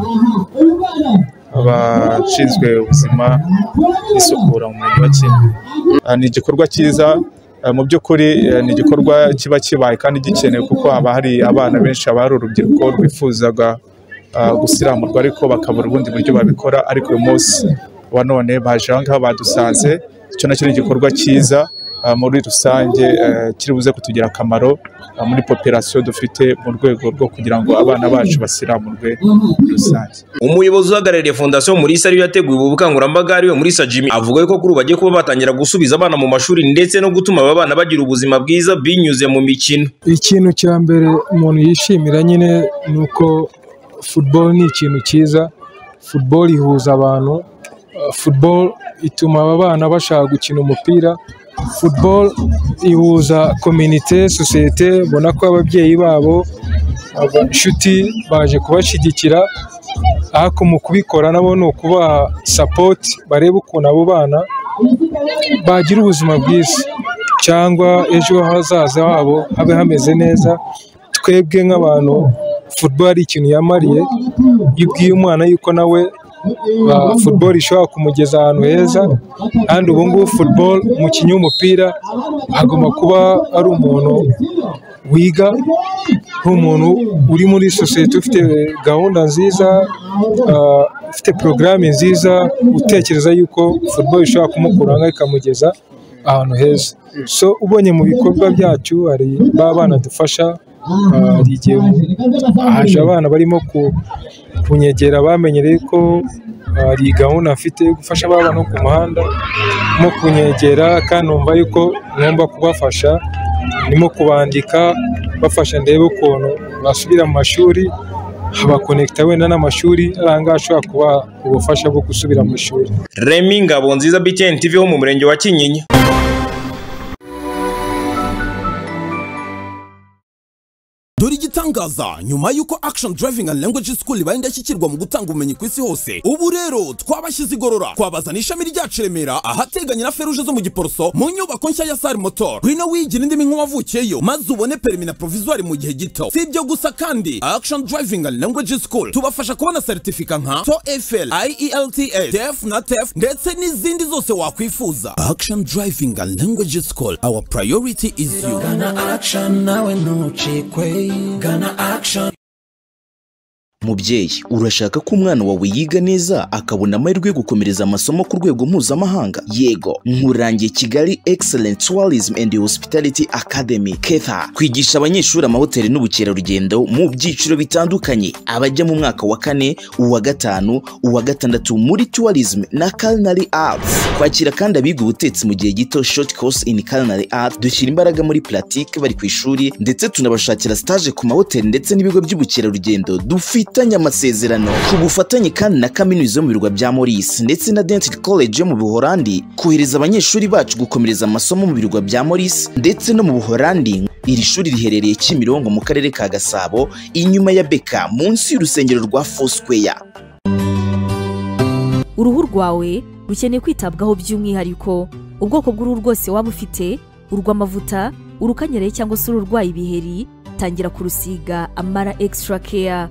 abashinzwe ubuzima n'isukura mu murenge wa Kinyinya. Ni igikorwa cyiza, mu by'ukuri ni igikorwa kiba kibaye kandi gikenewe kuko haba hari abana benshi, haba hari urubyiruko rwifuzaga gusiramurwa ariko bakabura ubundi buryo babikora, ariko uyu munsi wa none baje aha ngaha badusanze. Icyo nacyo ni igikorwa cyiza muri rusange kiri buze kutugira akamaro muri population dufite mu rwego rwo kugira ngo abana bacu basiramurwe muri rusange. Umuyobozi uhagarariye fondation muri Sari yateguye ubu bukangurambaga ariwe muri Sajimi avuga ko kuri ubu bagiye kuba batangira gusubiza abana mu mashuri ndetse no gutuma aba bana bagira ubuzima bwiza binyuze mu mikino. Ikintu cya mbere umuntu yishimira nyine nuko football ni ikintu cyiza. Football ihuza abantu, football ituma aba bana bashaka gukina umupira, football ihuza community, societe. Bona ko ababyeyi babo abashuti baje kubashigikira, ariko mu kubikora nabo no kuba support, bareba ukuntu abo bana bagira ubuzima bwiza cyangwa ejo hazaza habo habe hameze neza. Twebwe nk'abantu football ari ikintu yamariye, yibwiye umwana yuko nawe football ishobora kumugeza ahantu heza, kandi ubu ngubu football umukinnyi w'umupira agomba kuba ari umuntu wiga, nk'umuntu uri muri sosiyete ufite gahunda nziza, ufite porogaramu nziza, utekereza yuko football ishobora kumukura ikamugeza ahantu heza. So ubonye mu bikorwa byacu hari bana dufasha, hari igihe haje abana barimo kunyegera bamenyereye ko hari gahunda afite gufasha abana no ku muhanda mo kunyegera, kandi numva yuko ngomba kubafasha, ndimo kubandika bafasha ndebe ukuntu basubira mu mashuri, abakonekita wenda n'amashuri aranga ashobora kuba ubufasha bwo gusubira mu mashuri. Remy Ngabonziza, BTN TV ho mu murenge wa Kinyinya. Dore igitangaza nyuma yuko Action Driving and Language School ibaye indashyikirwa mu gutanga ubumenyi ku isi hose, ubu rero twabashyize igorora, twabazana ishami ryacu Remera ahateganye na feruje zo mu Giporoso mu nyubako nshya ya Sar Motor. Ngwino wigira indimi nk'uwavukiyeyo maze ubone permis na provisoire mu gihe gito. Si ibyo gusa kandi Action Driving and Language School tubafasha kubona certificate nka TOEFL, IELTS, TEF na TEF ndetse n'izindi zose wakwifuza. Action Driving and Language School, our priority is you. Gana Action nawe ntucikwe. Gana Action. Mubyeyi, urashaka ko umwana wawe yiga neza akabona amahirwe yo gukomereza amasomo ku rwego mpuzamahanga? Yego, nkurangiye Kigali Excellent Tourism and Hospitality Academy KETA, kwigisha abanyeshuri amahoteli n'ubukerarugendo mu byiciro bitandukanye, abajya mu mwaka wa 4, uwa 5, uwa 6 muri tourism na culinary arts. Kwakira kandi abiga ubutetsi mu gihe gito short course in culinary arts. Dushyira imbaraga muri pratique bari ku ishuri, ndetse tunabashakira stage ku mahoteli ndetse n'ibigo by'ubukerarugendo dufitanye amasezerano. Ku bufatanye kandi na kaminuza mu birwa bya Maurice ndetse na Dental College yo mu Buholandi, kohereza abanyeshuri bacu gukomereza amasomo mu birwa bya Maurice ndetse no mu Buholandi. Iri shuri riherereye Kimironko mu karere ka Gasabo, inyuma ya Beka munsi y'urusengero rwa Foursquare. Uruhu rwawe rukeneye kwitabwaho by'umwihariko. Ubwoko bw'uruhu rwose waba ufite, urw'amavuta, urukanyereye cyangwa se ururwaye ibiheri, tangira kurusiga Amara Extra Care.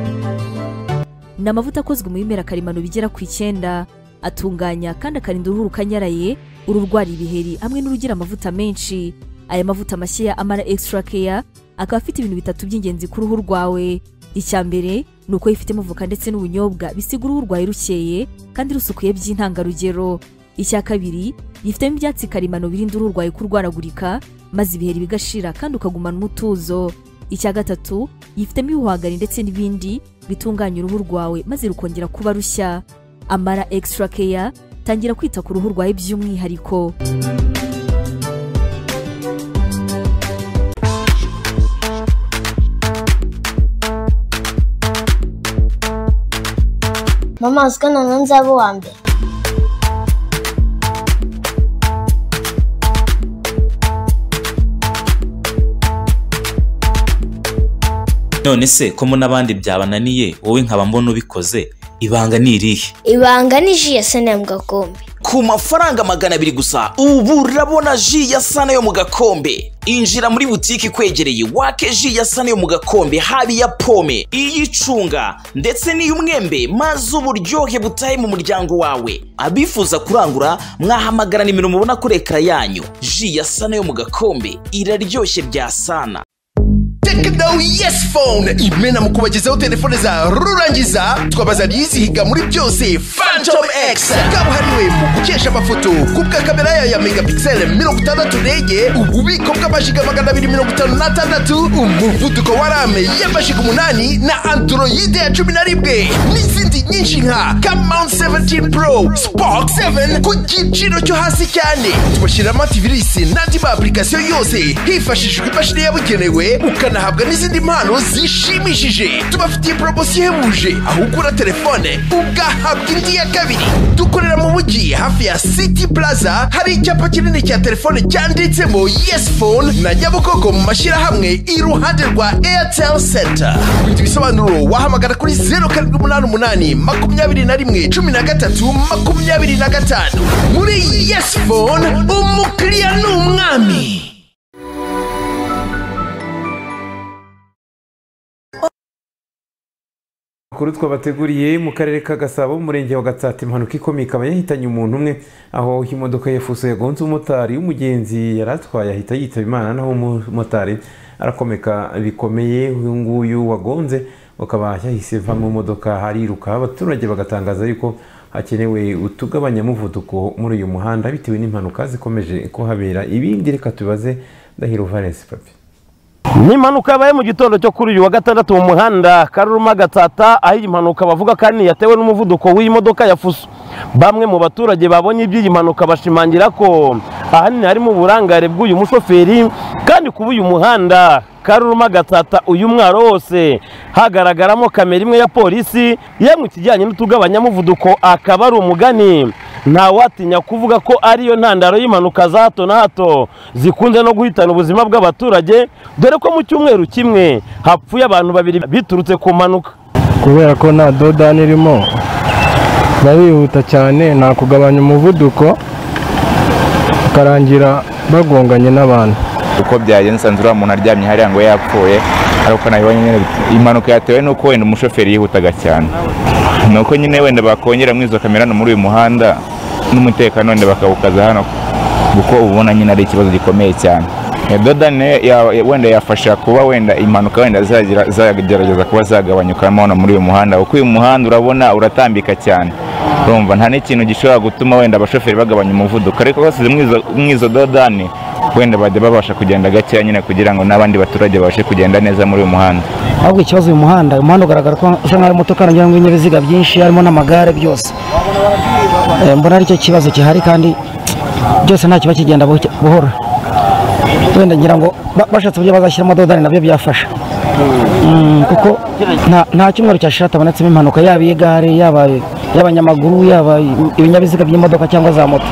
Ni amavuta akozwe mu bimera karemano bigera ku 9, atunganya kandi akarinda uruhu rukanyaraye, ururwara ibiheri hamwe n'urugira amavuta menshi. Aya mavuta mashya ya Amara Extra Care akaba afite ibintu bitatu by'ingenzi ku ruhu rwawe. Icya mbere ni uko yifitemo voka ndetse n'ubunyobwa bisiga uruhu rwawe rukeye kandi rusukuye by'intangarugero. Icya kabiri, yifitemo ibyatsi karemano birinda uruhu rwawe kurwaragurika maze ibiheri bigashira kandi ukagumana umutuzo. Icya gatatu, yifitemo ibihwagari ndetse n'ibindi bitunganya uruhu rwawe maze rukongera kuba rushya. Amara Extra Care, tangira kwita ku ruhu rwawe by'umwihariko. Mama, usikana nzabo wa mbere. None se ko n'abandi byabananiye wowe nkaba mbona ubikoze, ibanga ni irihe? Ibanga ni ji ya sana yo mu gakombe. Ku mafaranga 200 gusa ubu urabona ji ya sana yo mu gakombe. Injira muri butiki ikwegereye wake ji ya sana yo mu gakombe, haba iya pome, iy'icunga ndetse n'iy'umwembe, maze uburyohe butahe mu muryango wawe. Abifuza kurangura mwahamagara nimero mubona kuri ekara yanyu. Ji ya sana yo mu gakombe iraryoshye bya sana. Tekno Yes Phone imena mu kubagezaho telefone za rurangiza, twabazaniye izihiga muri byose Phantom X kabuhariwe mu gukesha amafoto kubwa kamera ya megapixel 60 rege, ububiko bw'amajiga 256, umuvuduko wa RAM y'amajiga 8 na Android ya 11 n'izindi nyinshi nka Camount 17 Pro, Spark 7 ku giciro cyo hasi cyane. Tubashiramo antivirus n'andi ma application yose hifashishijwe imashini yabugenewe, ukanahabwa n'izindi mpano zishimishije. Tubafitiye promotion ihebuje aho ugura telefone ugahabwa indi ya kabiri. Dukorera mu mujyi hafi ya City Plaza, hari icyapa kinini cya telefone cyanditsemo Yes Phone na Nyabugogo mu mashyirahamwe iruhande rwa Airtel Center. Ibindi bisobanuro wahamagara kuri 0788 21 13 muri Yes Phone umukiriya ni umwami. Kuri twabateguriye mu karere ka Gasabo mu murenge wa Gatsata, impanuka ikomeye ikaba yahitanye umuntu umwe, aho imodoka ya fuso yagonze umumotari, umugenzi yaratwaye ahita yitaba Imana, naho umumotari arakomeka bikomeye. Uyu nguyu wagonze ukaba yahise va mu modoka hariruka. Abaturage bagatangaza yuko hakenewe utugabanya muvuduko muri uyu muhanda bitewe n'impanuka zikomeje kuhabera. Ibindi reka tubaze Ndahiro Valens Papi. Ni impanuka yabaye mu gitondo cyo kuri uyu wa gatandatu mu muhanda Karuruma Gatsata, aho impanuka bavuga kandi yatewe n'umuvuduko w'imodoka ya fuso. Bamwe mu baturage babonye iby'iyi mpanuka bashimangira ko ahanini harimo uburangare bw'uyu mushoferi, kandi kuba uyu muhanda Karuruma Gatsata uyu mwaro wose hagaragaramo kamera imwe ya polisi yemwe ikijyanye n'utugabanya muvuduko akaba ari umugani. Nta watinya kuvuga ko ariyo ntandaro y'impanuka za hato na hato zikunze no guhitana ubuzima bw'abaturage, dore ko mu cyumweru kimwe hapfuye abantu 2 biturutse ku mpanuka. Kubera ko nta dodani irimo barihuta cyane, nta kugabanya umuvuduko ukarangira bagonganye n'abantu. Uko byagenze uriya muntu aryamye hariya ngo yapfuye, ariko nabibonye nyine impanuka yatewe nuko wenda umushoferi yihutaga cyane, nuko nyine wenda bakongera muri izo kamera no muri uyu muhanda n'umutekano wenda bakawukaza hano, kuko ubona nyine ari ikibazo gikomeye cyane. Dodane wenda yafasha kuba wenda impanuka wenda zagerageza kuba zagabanyukamo hano muri uyu muhanda, kuko uyu muhanda urabona uratambika cyane, urumva nta n'ikintu gishobora gutuma wenda abashoferi bagabanya umuvuduko, ariko basize mwizo dodane wenda bajya babasha kugenda gake nyine kugira ngo n'abandi baturage babashe kugenda neza muri uyu muhanda. Ahubwo ikibazo uyu muhanda ugaragara ko usa nk'aho motoka nagira ngo ibinyabiziga byinshi harimo n'amagare byose, mbona aricyo kibazo gihari, kandi byose nta kiba kigenda buhoro. Wenda ngira ngo bashatse uburyo bazashyiramo dodani nabyo byafasha, kuko nta cyumweru cyashira hatabonetsemo impanuka, yaba iy'igare, yaba y'abanyamaguru, yaba ibinyabiziga by'imodoka cyangwa za moto.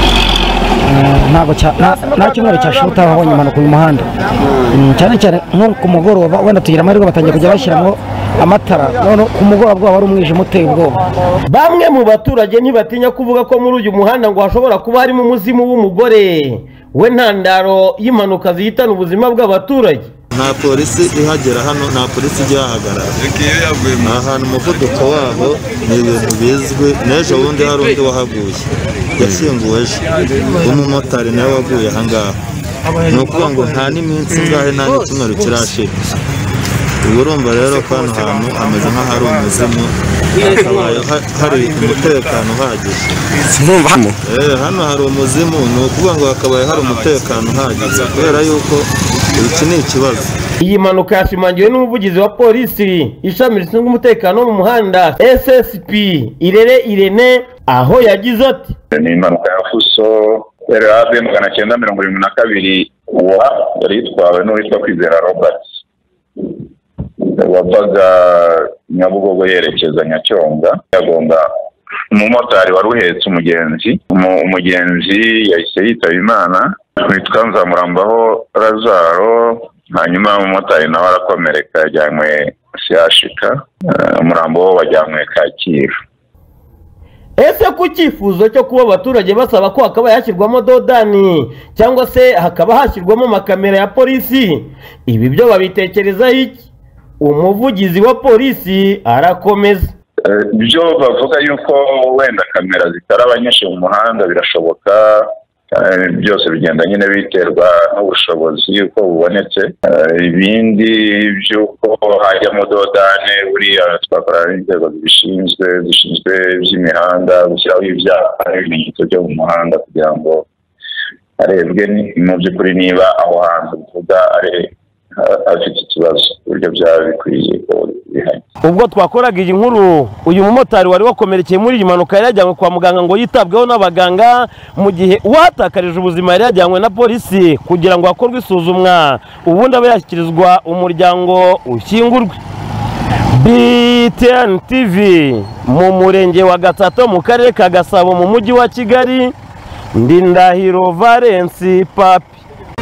nta cyumweru cyashira utabonye impanuka uyu muhanda, cyane cyane nko ku mugoroba wenda tugira amahirwe batangiye kujya bashyiramo amatara, none ku mugoroba waba ari umwijima uteye ubwoba. Bamwe mu baturage ntibatinya kuvuga ko muri uyu muhanda ngo hashobora kuba harimo umuzimu w'umugore we ntandaro y'impanuka zihitana ubuzima bw'abaturage. Nta polisi ihagera hano, nta polisi ijya hahagarara. Ahantu umuvuduko wabo ni ibintu bizwi, n'ejo bundi hari undi wahaguye yashyinguwe ejo, umumotari nawe waguye ahangaha. Ni ukuvuga ngo nta n'iminsi ingahe nta n'icyumweru kirashira. Urumva rero ko hano hantu hameze nk'ahari umuzimu, hari umutekano uhagije. Hano hari umuzimu, ni ukuvuga ngo hakabaye hari umutekano uhagije, kubera yuko iki ni ikibazo. Iyi mpanuka yashimangiwe n'umuvugizi wa polisi ishami rishinzwe umutekano wo mu muhanda SSP Irene, aho yagize ati: ni impanuka ya fuso RAB 972 yari yitwawe n'uwitwa Kwizera Robert, wavaga Nyabugogo yerekeza Nyacyonga, yagonga umumotari wari uhetse umugenzi yahise yitaba Imana. Witwa Nzamurambaho Lazaro, hanyuma umumotari nawe arakomereka yajyanywe siyashika, umurambo wo wajyanywe Kacyiru. ese ku cyifuzo cyo kuba abaturage basaba ko hakaba hashyirwamo dodani cyangwa se hakaba hashyirwamo amakamera ya polisi, ibi byo babitekerezaho iki? Umuvugizi wa polisi arakomeza. Byo bavuga yuko wenda kamera zitaraba nyinshi mu muhanda birashoboka, byose bigenda nyine biterwa n'ubushobozi yuko bubonetse. Ibindi by'uko hajyamo dodane buriya twakorana n'inzego zishinzwe by'imihanda gushyiraho ibyapa n'ibimenyetso byo mu muhanda kugira ngo harebwe mu by'ukuri niba aho hantu tuvuga ari afite ikibazo, uburyo byaba bikwiye ko bihari. Ubwo twakoraga iyi nkuru, uyu mumotari wari wakomerekeye muri iyi mpanuka yari yajyanywe kwa muganga ngo yitabweho n'abaganga, mu gihe uwahatakarije ubuzima yari yajyanywe na polisi kugira ngo hakorwe isuzumwa, ubundi abe yashyikirizwa umuryango ushyingurwe. BTN TV mu murenge wa Gatatu mu karere ka Gasabo mu mujyi wa Kigali, Ndindahiro Valence Papi.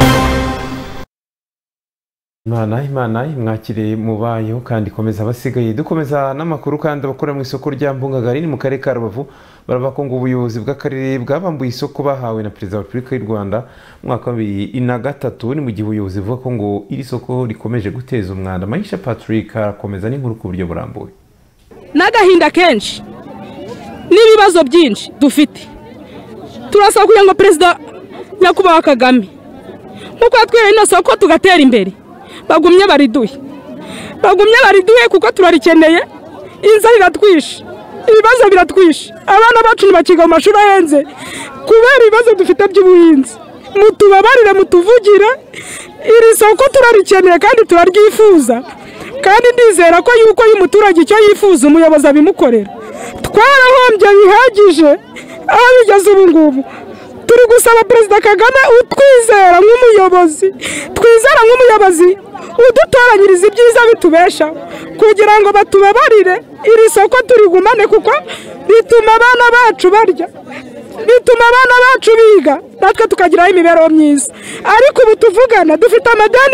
Imana imwakire mubayo kandi komeza abasigaye. Dukomeza n'amakuru kandi abakora mu isoko rya Mbungagari mu karere ka Rubavu baravuga ko ngo ubuyobozi bw'akarere bwabambuye isoko bahawe na Perezida wa Repubulika y'u Rwanda mu mwaka wa 2023, ni mu gihe ubuyobozi buvuga ko ngo iri soko rikomeje guteza umwanda. Mahisha Patrick arakomeza n'inkuru ku buryo burambuye. N'agahinda kenshi n'ibibazo byinshi dufite, turasaba kugira ngo Perezida Nyakubahwa Kagame nk'uko yatwereye ino soko tugatera imbere, bagumye bariduhe kuko turarikeneye. Inzara iratwishe, ibibazo biratwishe, abana bacu ntibakiga mu mashuri ahenze kubera ibibazo dufite by'ubuhinzi. Mutubabarire, mutuvugire, iri soko turarikeneye kandi turaryifuza, kandi ndizera ko yuko uyu muturage icyo yifuza umuyobozi abimukorera. Twarahombye bihagije aho bigeze ubu ngubu. Turi gusaba Perezida Kagame utwizera nk'umuyobozi udutoranyiriza ibyiza bitubesha kugira ngo batubabarire, iri soko turigumane kuko bituma abana bacu barya, bituma abana bacu biga, natwe tukagiraho imibereho myiza. Ariko ubu tuvugana dufite amadeni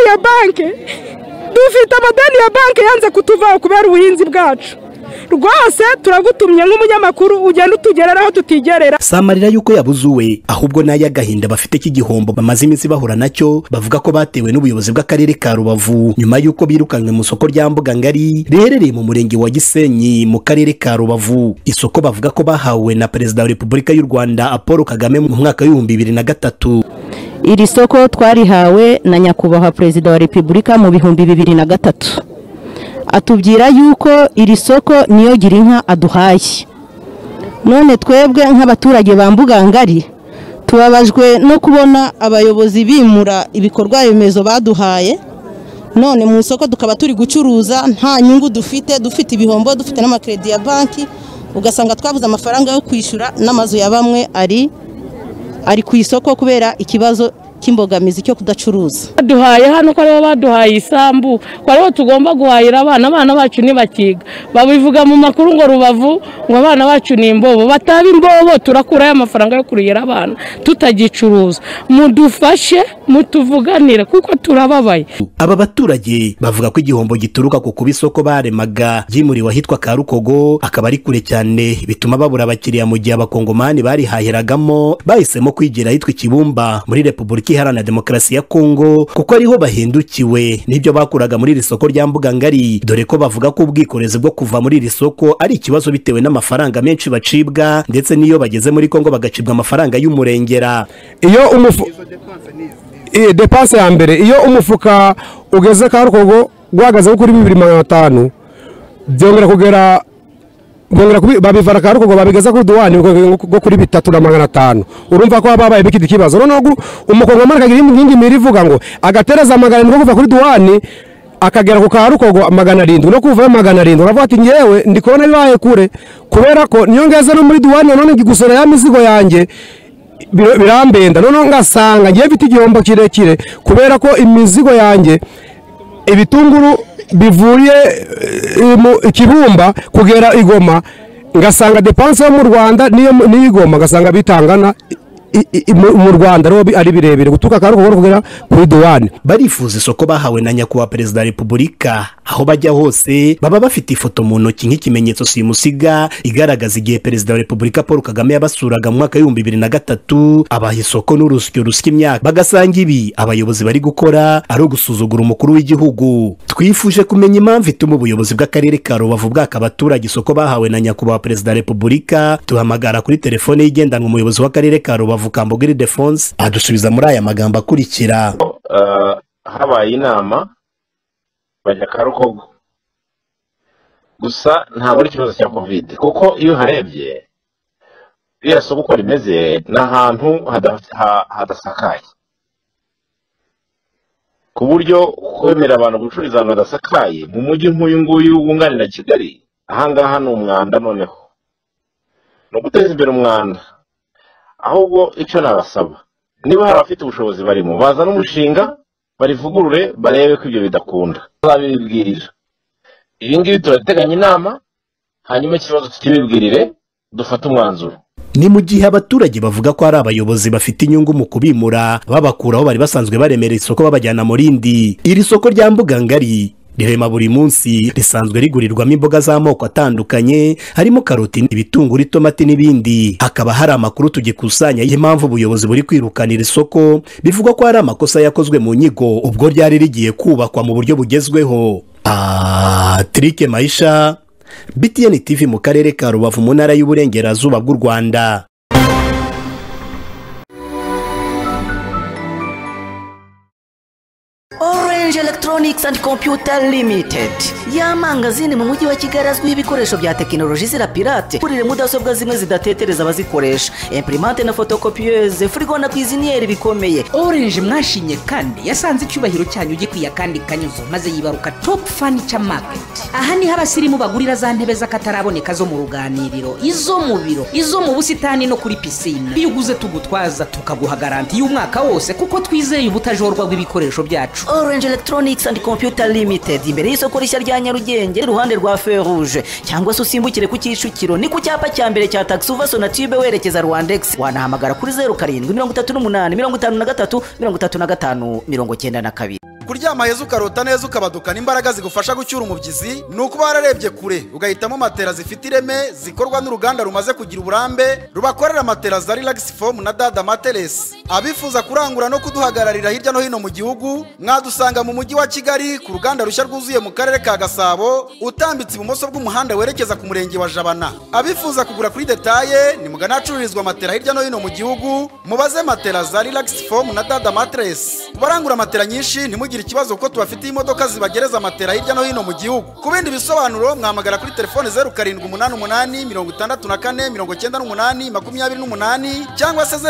ya banki yanze kutuvaho kubera ubuhinzi bwacu. Rwose turagutumye nk'umunyamakuru ugenda utugerera aho tutigerera. Samarira yuko yabuzuwe ahubwo n'ay'agahinda bafite cy'igihombo bamaze iminsi bahura nacyo, bavuga ko batewe n'ubuyobozi bw'akarere ka Rubavu nyuma yuko birukanywe mu soko rya Mbugangari riherereye mu murenge wa Gisenyi mu karere ka Rubavu. Isoko bavuga ko bahawe na Perezida wa Repubulika y'u Rwanda Paul Kagame mu mwaka wa 2023. Iri soko twarihawe na Nyakubahwa Perezida wa Repubulika mu 2023. Atubwira yuko iri soko niyo gira inka aduhaye. None twebwe nk'abaturage ba Mbugangari tubabajwe no kubona abayobozi bimura ibikorwa remezo baduhaye, none mu isoko tukaba turi gucuruza nta nyungu dufite ibihombo, dufite n'amakredi ya banki, ugasanga twabuze amafaranga yo kwishyura, n'amazu ya bamwe ari ku isoko kubera ikibazo cy'imbogamizi cyo kudacuruza. Baduhaye hano ko aribo baduhaye isambu, ko aribo tugomba guhahira abana bacu nibakiga. Babivuga mu makuru ngo Rubavu ngo abana bacu ni imbobo, bataba imbobo turakurayo amafaranga yo kurihira abana tutagicuruza. Mudufashe mutuvuganire kuko turababaye. Aba baturage bavuga ko igihombo gituruka ku kuba isoko baremaga ryimuriwe ahitwa Karukogo akaba ari kure cyane, bituma babura abakiriya mu gihe abakongomani barihahiragamo bahisemo kwigira ahitwa Kibumba muri Repubulika Iharanira Demokarasi ya Kongo kuko ariho bahindukiwe n'ibyo bakuraga muri iri soko rya Mbugangari, dore ko bavuga ko ubwikorezi bwo kuva muri iri soko ari ikibazo bitewe n'amafaranga menshi bacibwa, ndetse niyo bageze muri Kongo bagacibwa amafaranga y'umurengera. Iyo depanse ya mbere, iyo umufuka ugeze Karukogo guhagaze kuri 2500 byongera kugera babivara Karukogo babigeza kuri duwani go kuri 3500. Urumva ko babaye bikidi kibazo. Noneho umukongomani kagira ingingi miri vuga ngo agatereza 700 kuva kuri duwani akagera ku Karukogo 700 no kuva 700. Uravuga ati nyewe ndikubona bibaye kure kubera ko niyo ngeze no muri duwani none ngigusora ya mizigo yanjye birambenda, none ngasanga ngiye mfite igihombo kirekire kubera ko imizigo yanjye ibitunguru bivuye mu Kibumba kugera Igoma, ngasanga depanse yo mu Rwanda niyo Igoma ngasanga bitangana mu Rwanda ari birebire gutuka Karukogo kugera kuri douane. Barifuza isoko bahawe na nyakubahwa Perezida wa Repubulika, aho bajya hose baba bafite ifoto mu ntoki nk'ikimenyetso simusiga igaragaza igihe Perezida wa Repubulika Paul Kagame yabasuraga mu mwaka w'ibihumbi 2003, abaha isoko n'urusyo rusya imyaka, bagasanga ibi abayobozi bari gukora ari ugusuzugura umukuru w'igihugu. Twifuje kumenya impamvu ituma ubuyobozi bw'akarere ka Rubavu bwaka abaturage isoko bahawe na nyakubahwa Perezida wa Repubulika. Tuhamagara kuri telefone y'igendanwa umuyobozi w'akarere ka Rubavu Kambogiri Defonse adusubiza muri aya magambo akurikira. Habaye inama bajya Karukogo, gusa ntabwo ari ikibazo cya covid, kuko iyo harebye iriya soko uko rimeze n'ahantu hadasakaye, ku buryo kwemera abantu gucururiza ahantu hadasakaye mu mujyi nk'uyu nguyu wunganira Kigali, ahangaha ni umwanda. Noneho ni uguteza imbere umwanda. Ahubwo icyo nabasaba, niba hari abafite ubushobozi barimo baza n'umushinga barivugurure, barebe ko ibyo bidakunda bazabibwirira. Ibi ngibi turateganya inama, hanyuma ikibazo tukibibwirire dufate umwanzuro. Ni mu gihe abaturage bavuga ko ari abayobozi bafite inyungu mu kubimura babakuraho bari basanzwe baremera isoko babajyana mu rindi. Iri soko rya Mbuga Ngari rirema buri munsi, risanzwe rigurirwamo imboga z'amoko atandukanye, harimo karoti, ibitunguru, itomati n'ibindi. Hakaba hari amakuru tugikusanya y'impamvu ubuyobozi buri kwirukanira isoko, bivugwa ko hari amakosa yakozwe mu nyigo ubwo ryari rigiye kubakwa mu buryo bugezweho. Patrick Maisha, BTN TV mu karere ka Rubavu mu ntara y'Uburengerazuba bw'u Rwanda. Orange Electronics and Computer Limited, ya mangazini mu mujyi wa Kigali azwiho ibikoresho bya tekinoloji zira pirate, kurire mudasobwa zimwe zidatetereza abazikoresha, imprimante na photocopieuse, frigo na cuisiniere bikomeye. Orange mwashinye kandi yasanze icyubahiro cyanyu gikwiye kandi kanyuzo, maze yibaruka Top Furniture Market. Aha ni habasirimu bagurira za ntebe z'akataraboneka zo mu ruganiriro, izo mu biro, izo mu busitani no kuri piscine. Iyo uguze tugutwaza tukaguha garanti y'umwaka wose, kuko twizeye ubutajorwa bw'ibikoresho byacu. Orange Electronics and Computer Limited, imbere y'isoko rishya rya Nyarugenge iruhande rwa Feu Rouge, cyangwa se usimbukire ku Kicukiro ni ku cyapa cya mbere cya Taxi uva Sonatube werekeza Rwandex. Wanahamagara kuri 0738 kuryama heza ukarota neza ukabadukana imbaraga zigufasha gucyura umubyizi ni ukuba wararebye kure ugahitamo matera zifite ireme zikorwa n'uruganda rumaze kugira uburambe rubakorera matera za Relax Foam na Dada Mattress. Abifuza kurangura no kuduhagararira hirya no hino mu gihugu mwadusanga mu mujyi wa Kigali ku ruganda rushya rwuzuye mu karere ka Gasabo utambitse ibumoso bw'umuhanda werekeza ku murenge wa Jabana. Abifuza kugura kuri detaye ni mugana acururizwa matera hirya no hino mu gihugu, mubaze matera za Relax Foam na Dada Mattress. Barangura matera nyinshi ntimugire ikibazo kuko tubafitiye imodoka zibagereza matera hirya no hino mu gihugu. Ku bindi bisobanuro mwamagara kuri telefone 0788 cyangwa se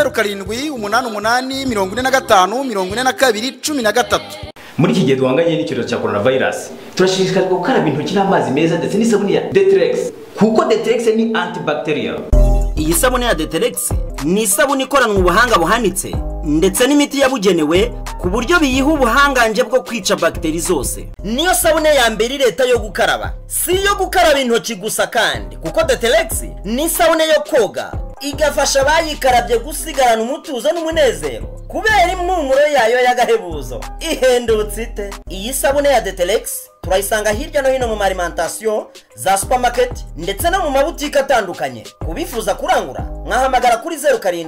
0788 Muri iki gihe duhanganye n'icyorezo cya coronavirus, turashishikarizwa gukaraba intoki n'amazi meza ndetse n'isabuni ya Dettrex, kuko Dettrex ni antibacterial. Iyi sabuni ya Dettrex ni isabuni ikoranwe ubuhanga buhanitse ndetse n'imiti yabugenewe ku buryo biyiha ubuhanganje bwo kwica bakteri zose. Niyo sabune ya mbere leta yo gukaraba, si yo gukaraba intoki gusa kandi, kuko Dettrex ni isabune yo koga igafasha abayikarabye gusigarana umutuzo n'umunezero kubera impumuro yayo y'agahebuzo ihendutse ite. Iyi sabune ya Dettrex turayisanga hirya no hino mu alimentation za supermarket ndetse no mu mabutike atandukanye. Kubifuza kurangura mwahamagara kuri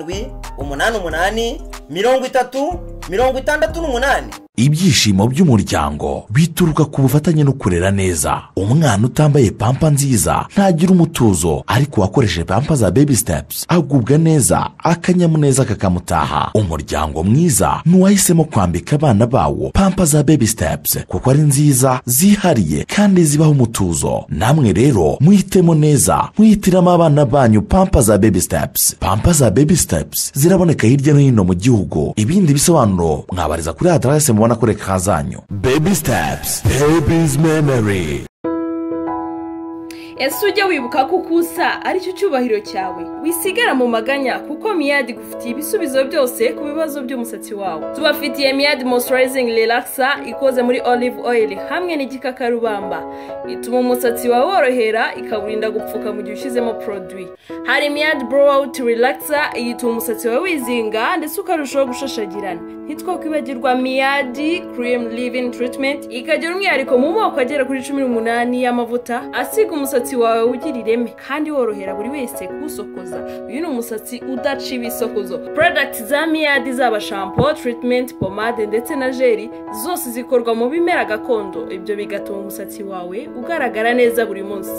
0788 Ibyishimo by'umuryango bituruka ku bufatanye no kurera neza. Umwana utambaye pampa nziza ntagira umutuzo, ariko wakoresheje pampa za Baby Steps agubwa neza, akanyamuneza kakamutaha. Umuryango mwiza nuwahisemo kwambika abana bawo pampa za Baby Steps kuko ari nziza, zihariye kandi zibaho umutuzo. Namwe rero muhitemo neza, muhitiramo abana banyu pampa za Baby Steps. Pampa za Baby Steps ziraboneka hirya no hino mu gihugu. Ibindi bisobanuro mwabariza kuri adresse mubona kuri ekran zanyu. Baby Steps, Baby's Memory. ese ujya wibuka ko ukusa aricyo cyubahiro cyawe? Wisigara mu maganya kuko Miyadi igufitiye ibisubizo byose ku bibazo by'umusatsi wawe. Tubafitiye Miyadi Moisturizing Relaxer ikoze muri olive oil hamwe n'igikakarubamba, ituma umusatsi wawe worohera ikawurinda gupfuka mu gihe ushyizemo produit. Hari Miyadi Blowout Relaxer ituma umusatsi wawe wizinga ndetse ukarushaho gushashagirana. Ntitwakwibagirwa Miyadi Cream Leave-In Treatment ikagira umwihariko mu moko agera kuri 18 y'amavuta asiga umusatsi wawe ugira ireme kandi worohera buri wese kusokoza. Uyu ni umusatsi udaca ibisokozo. Products za Miyadi zaba shampoo, treatment, pomade ndetse na jeli zose zikorwa mu bimera gakondo, ibyo bigatuma umusatsi wawe ugaragara neza buri munsi.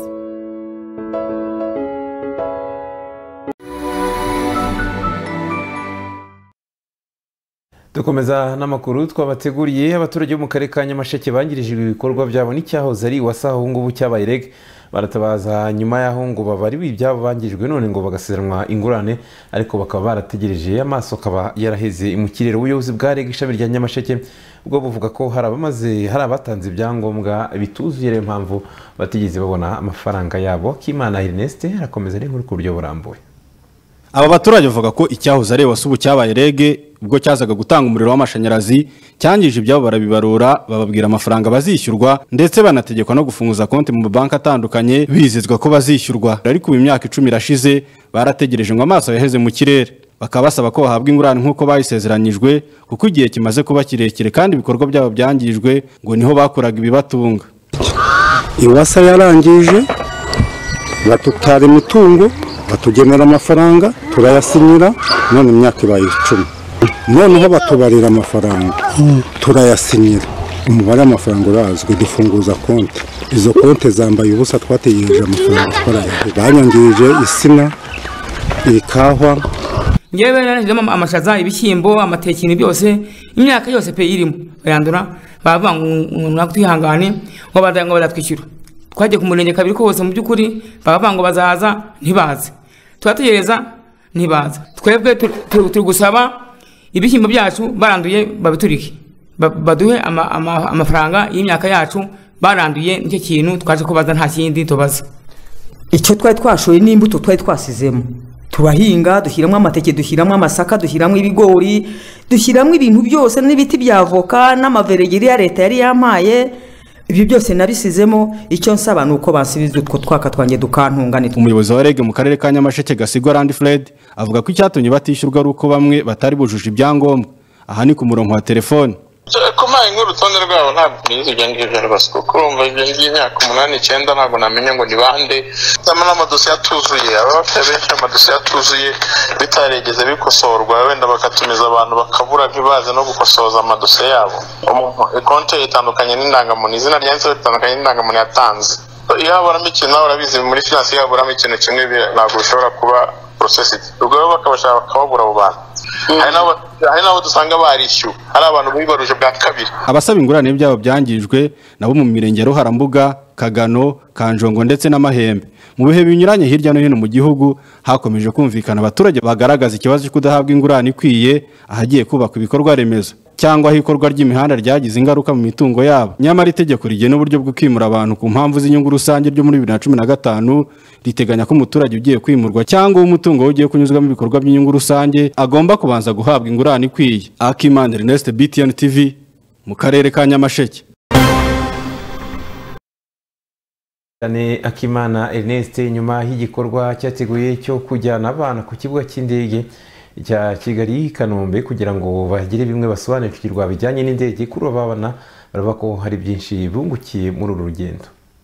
Dukomeza n'amakuru twabateguriye. Abaturage bo mu karere ka Nyamasheke bangirije ibikorwa byabo n'icyahoze ari Iwasa aho ngubu cyabaye REG baratabaza nyuma y'aho ngo babari ibyabo bangijwe none ngo bagasiranwa ingurane, ariko bakaba barategereje amaso akaba yaraheze mu kirere. Ubuyobozi bwa REG ishami rya Nyamasheke ubwo buvuga ko hari abatanze ibyangombwa bituzuye rero impamvu batigeze babona amafaranga yabo. Kimana Ernest arakomeza n'inkuru ku buryo burambuye. Aba baturage bavuga ko icyahoze ari Iwasa ubu cyabaye REG ubwo cyazaga gutanga umuriro w'amashanyarazi cyangije ibyabo barabibarura, bababwira amafaranga bazishyurwa ndetse banategekwa no gufunguza konti mu banki atandukanye bizezwa ko bazishyurwa. Ariko ubu imyaka 10 irashize barategereje ngo amaso yaheze mu kirere, bakaba basaba ko bahabwa ingurane nk'uko bayisezeranyijwe kuko igihe kimaze kuba kirekire kandi ibikorwa byabo byangijwe ngo niho bakuraga ibibatunga. Iwasa yarangije batutara imitungo batugenera amafaranga turayasinyira, none imyaka ibaye 10 noneho batubarira amafaranga turayasinyira, umubare w'amafaranga urazwi, dufunguza konti. Izo konti zambaye ubusa, twategereje amafaranga twarayahe. Banyangirije isina, ikahwa, ngewe narashizemo amashaza, ibishyimbo, amatekini byose, imyaka yose pe irimo bayandura, bavuga ngo nakutihangane ngo baratwishyura. Twagiye ku murenge kabiri kose mu by'ukuri bavuga ngo bazaza ntibaze, twategereza ntibaza. Twebwe turi gusaba ibishyimbo byacu baranduye babiturike, baduhe amafaranga y'imyaka yacu baranduye. Nicyo kintu twaje kubaza, nta kindi tubaza. Icyo twari twashoye n'imbuto twari twasizemo turahinga, dushyiramo amateke, dushyiramo amasaka, dushyiramo ibigori, dushyiramo ibintu byose n'ibiti bya avoka n'amaveregeri ya leta yari yampaye. Ibyo byose nabisizemo. Icyo nsaba nuko bansubiza utwo twaka twanjye dukantunganira. Umuyobozi wa REG mu karere ka Nyamasheke Gasigwa Randi Fred avuga ko icyatumye batishyurwa ari uko bamwe batari bujuje ibyangombwa. Aha ni ku murongo wa telefone. Kumaye nk'urutonde rwabo ntabwo nizi ibyo ngibyo rwose, kuko urumva ibyo ngimyaka 8-9 ntabwo namenye ngo ni bande. N'amadosiye atuzuye, abafite benshi amadosiye atuzuye bitaregeze bikosorwa, wenda bakatumiza abantu bakabura ntibaze no gukosoza amadosiye yabo. Konti itandukanye n'indangamuntu, izina ryanditseho ritandukanye n'indangamuntu yatanze. Iyo haburamo ikintu nawe urabizi muri finance, iyo haburamo ikintu kimwe ntabwo bishobora kuba processed. Ubwo rero bakabashaka bakababura abo bantu. Hari nabo dusanga barishyuwe, hari abantu bibaruje bwa kabiri. Abasaba ingurane byabo byangijwe nabo mu mirenge Ruharambuga, Kagano, Kanjongo ndetse n'Amahembe. Mu bihe binyuranye hirya no hino mu gihugu hakomeje kumvikana abaturage bagaragaza ikibazo cyo kudahabwa ingurane ikwiye ahagiye kubaka ibikorwa remezo cyangwa ikorwa ry'imihanda ryagize ingaruka mu mitungo yabo. Nyamara itegeko rigena uburyo bwo kwimura abantu ku mpamvu z'inyungu rusange ryo muri 2015 riteganya ko umuturage ugiye kwimurwa cyangwa umutungo ugiye kunyuzwamo ibikorwa by'inyungu rusange agomba kubanza guhabwa ingurane ikwiye. Akimana Ernest, BTN TV mu karere ka Nyamasheke. Akimana Ernest nyuma y'igikorwa cyateguye cyo kujyana abana ku kibuga cy'indege cya Kigali Kanombe kugira ngo bagire bimwe basobanukirwa bijyanye n'indege, kuri abana baraba ko hari byinshi bungukiye muri uru rugendo.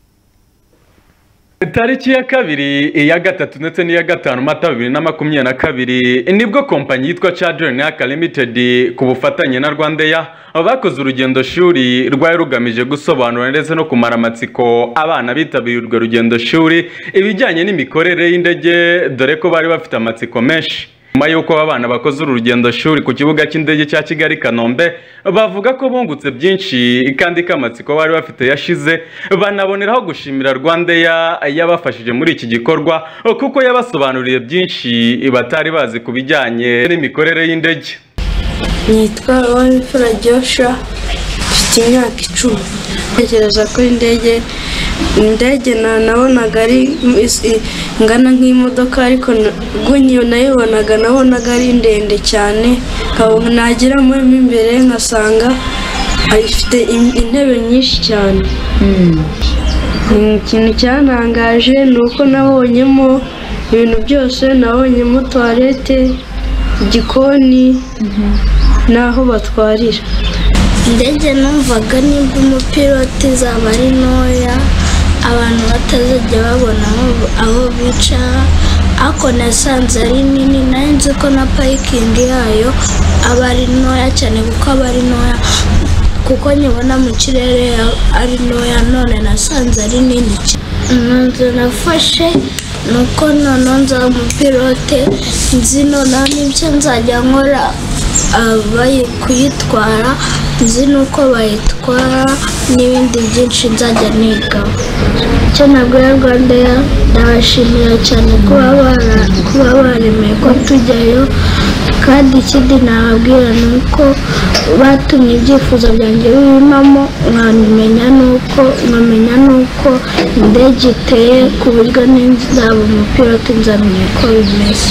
Tariki ya 2, iya 3 ndetse n'iya 5 Mata 2022 nibwo kompanyi yitwa Charger Limited ku bufatanye na Rwanda bakoze urugendo shuri rwari rugamije gusobanura ndetse no kumara amatsiko abana bitabiriye urwo rugendo shuri ibijyanye n'imikorere y'indege, dore ko bari bafite amatsiko menshi. Nyuma y'uko abana bakoze urugendo shuri ku kibuga cy'indege cya Kigali Kanombe bavuga ko bungutse byinshi kandi kamatsiko bari bafite yashize, banaboneraho gushimira Rwanda yabafashije muri iki gikorwa kuko yabasobanuriye byinshi batari bazi ku bijyanye n'imikorere y'indege. Nitwa Wanfura Joshua, mfite mfite imyaka 10 ntekereza ko indege nabonaga ari ingana nk'imodoka ariko gunyo nabonaga ari ndende cyane nageramo imbere nkasanga ifite intebe nyinshi cyane. Ikintu cyanangaje ni uko nabonyemo ibintu byose, nabonyemo toilette, igikoni naho batwarira. Indege numvaga nimba umupilote izaba ari ntoya abantu batazajya babona aho bicara, ariko nasanze ari nini. nari nzi ko na parikingi yayo aba ari ntoya cyane kuko aba ari ntoya, kuko nyibona mu kirere ari ntoya, none nasanze ari nini cyane. Nanzo nafashe nuko noneho nzaba umupilote, nzi noneho n'ibyo nzajya nkora kuyitwara, nzi nuko bayitwara n'ibindi byinshi nzajya niga. Icyo nabwira Rwanda ndabashimira cyane kuba baremeye ko tujyayo, kandi ikindi nababwira ni uko batumye ibyifuzo byanjye bibimamo, nkamenya nuko indege iteye ku buryo nzaba umupilote nzamenya ko bimeze.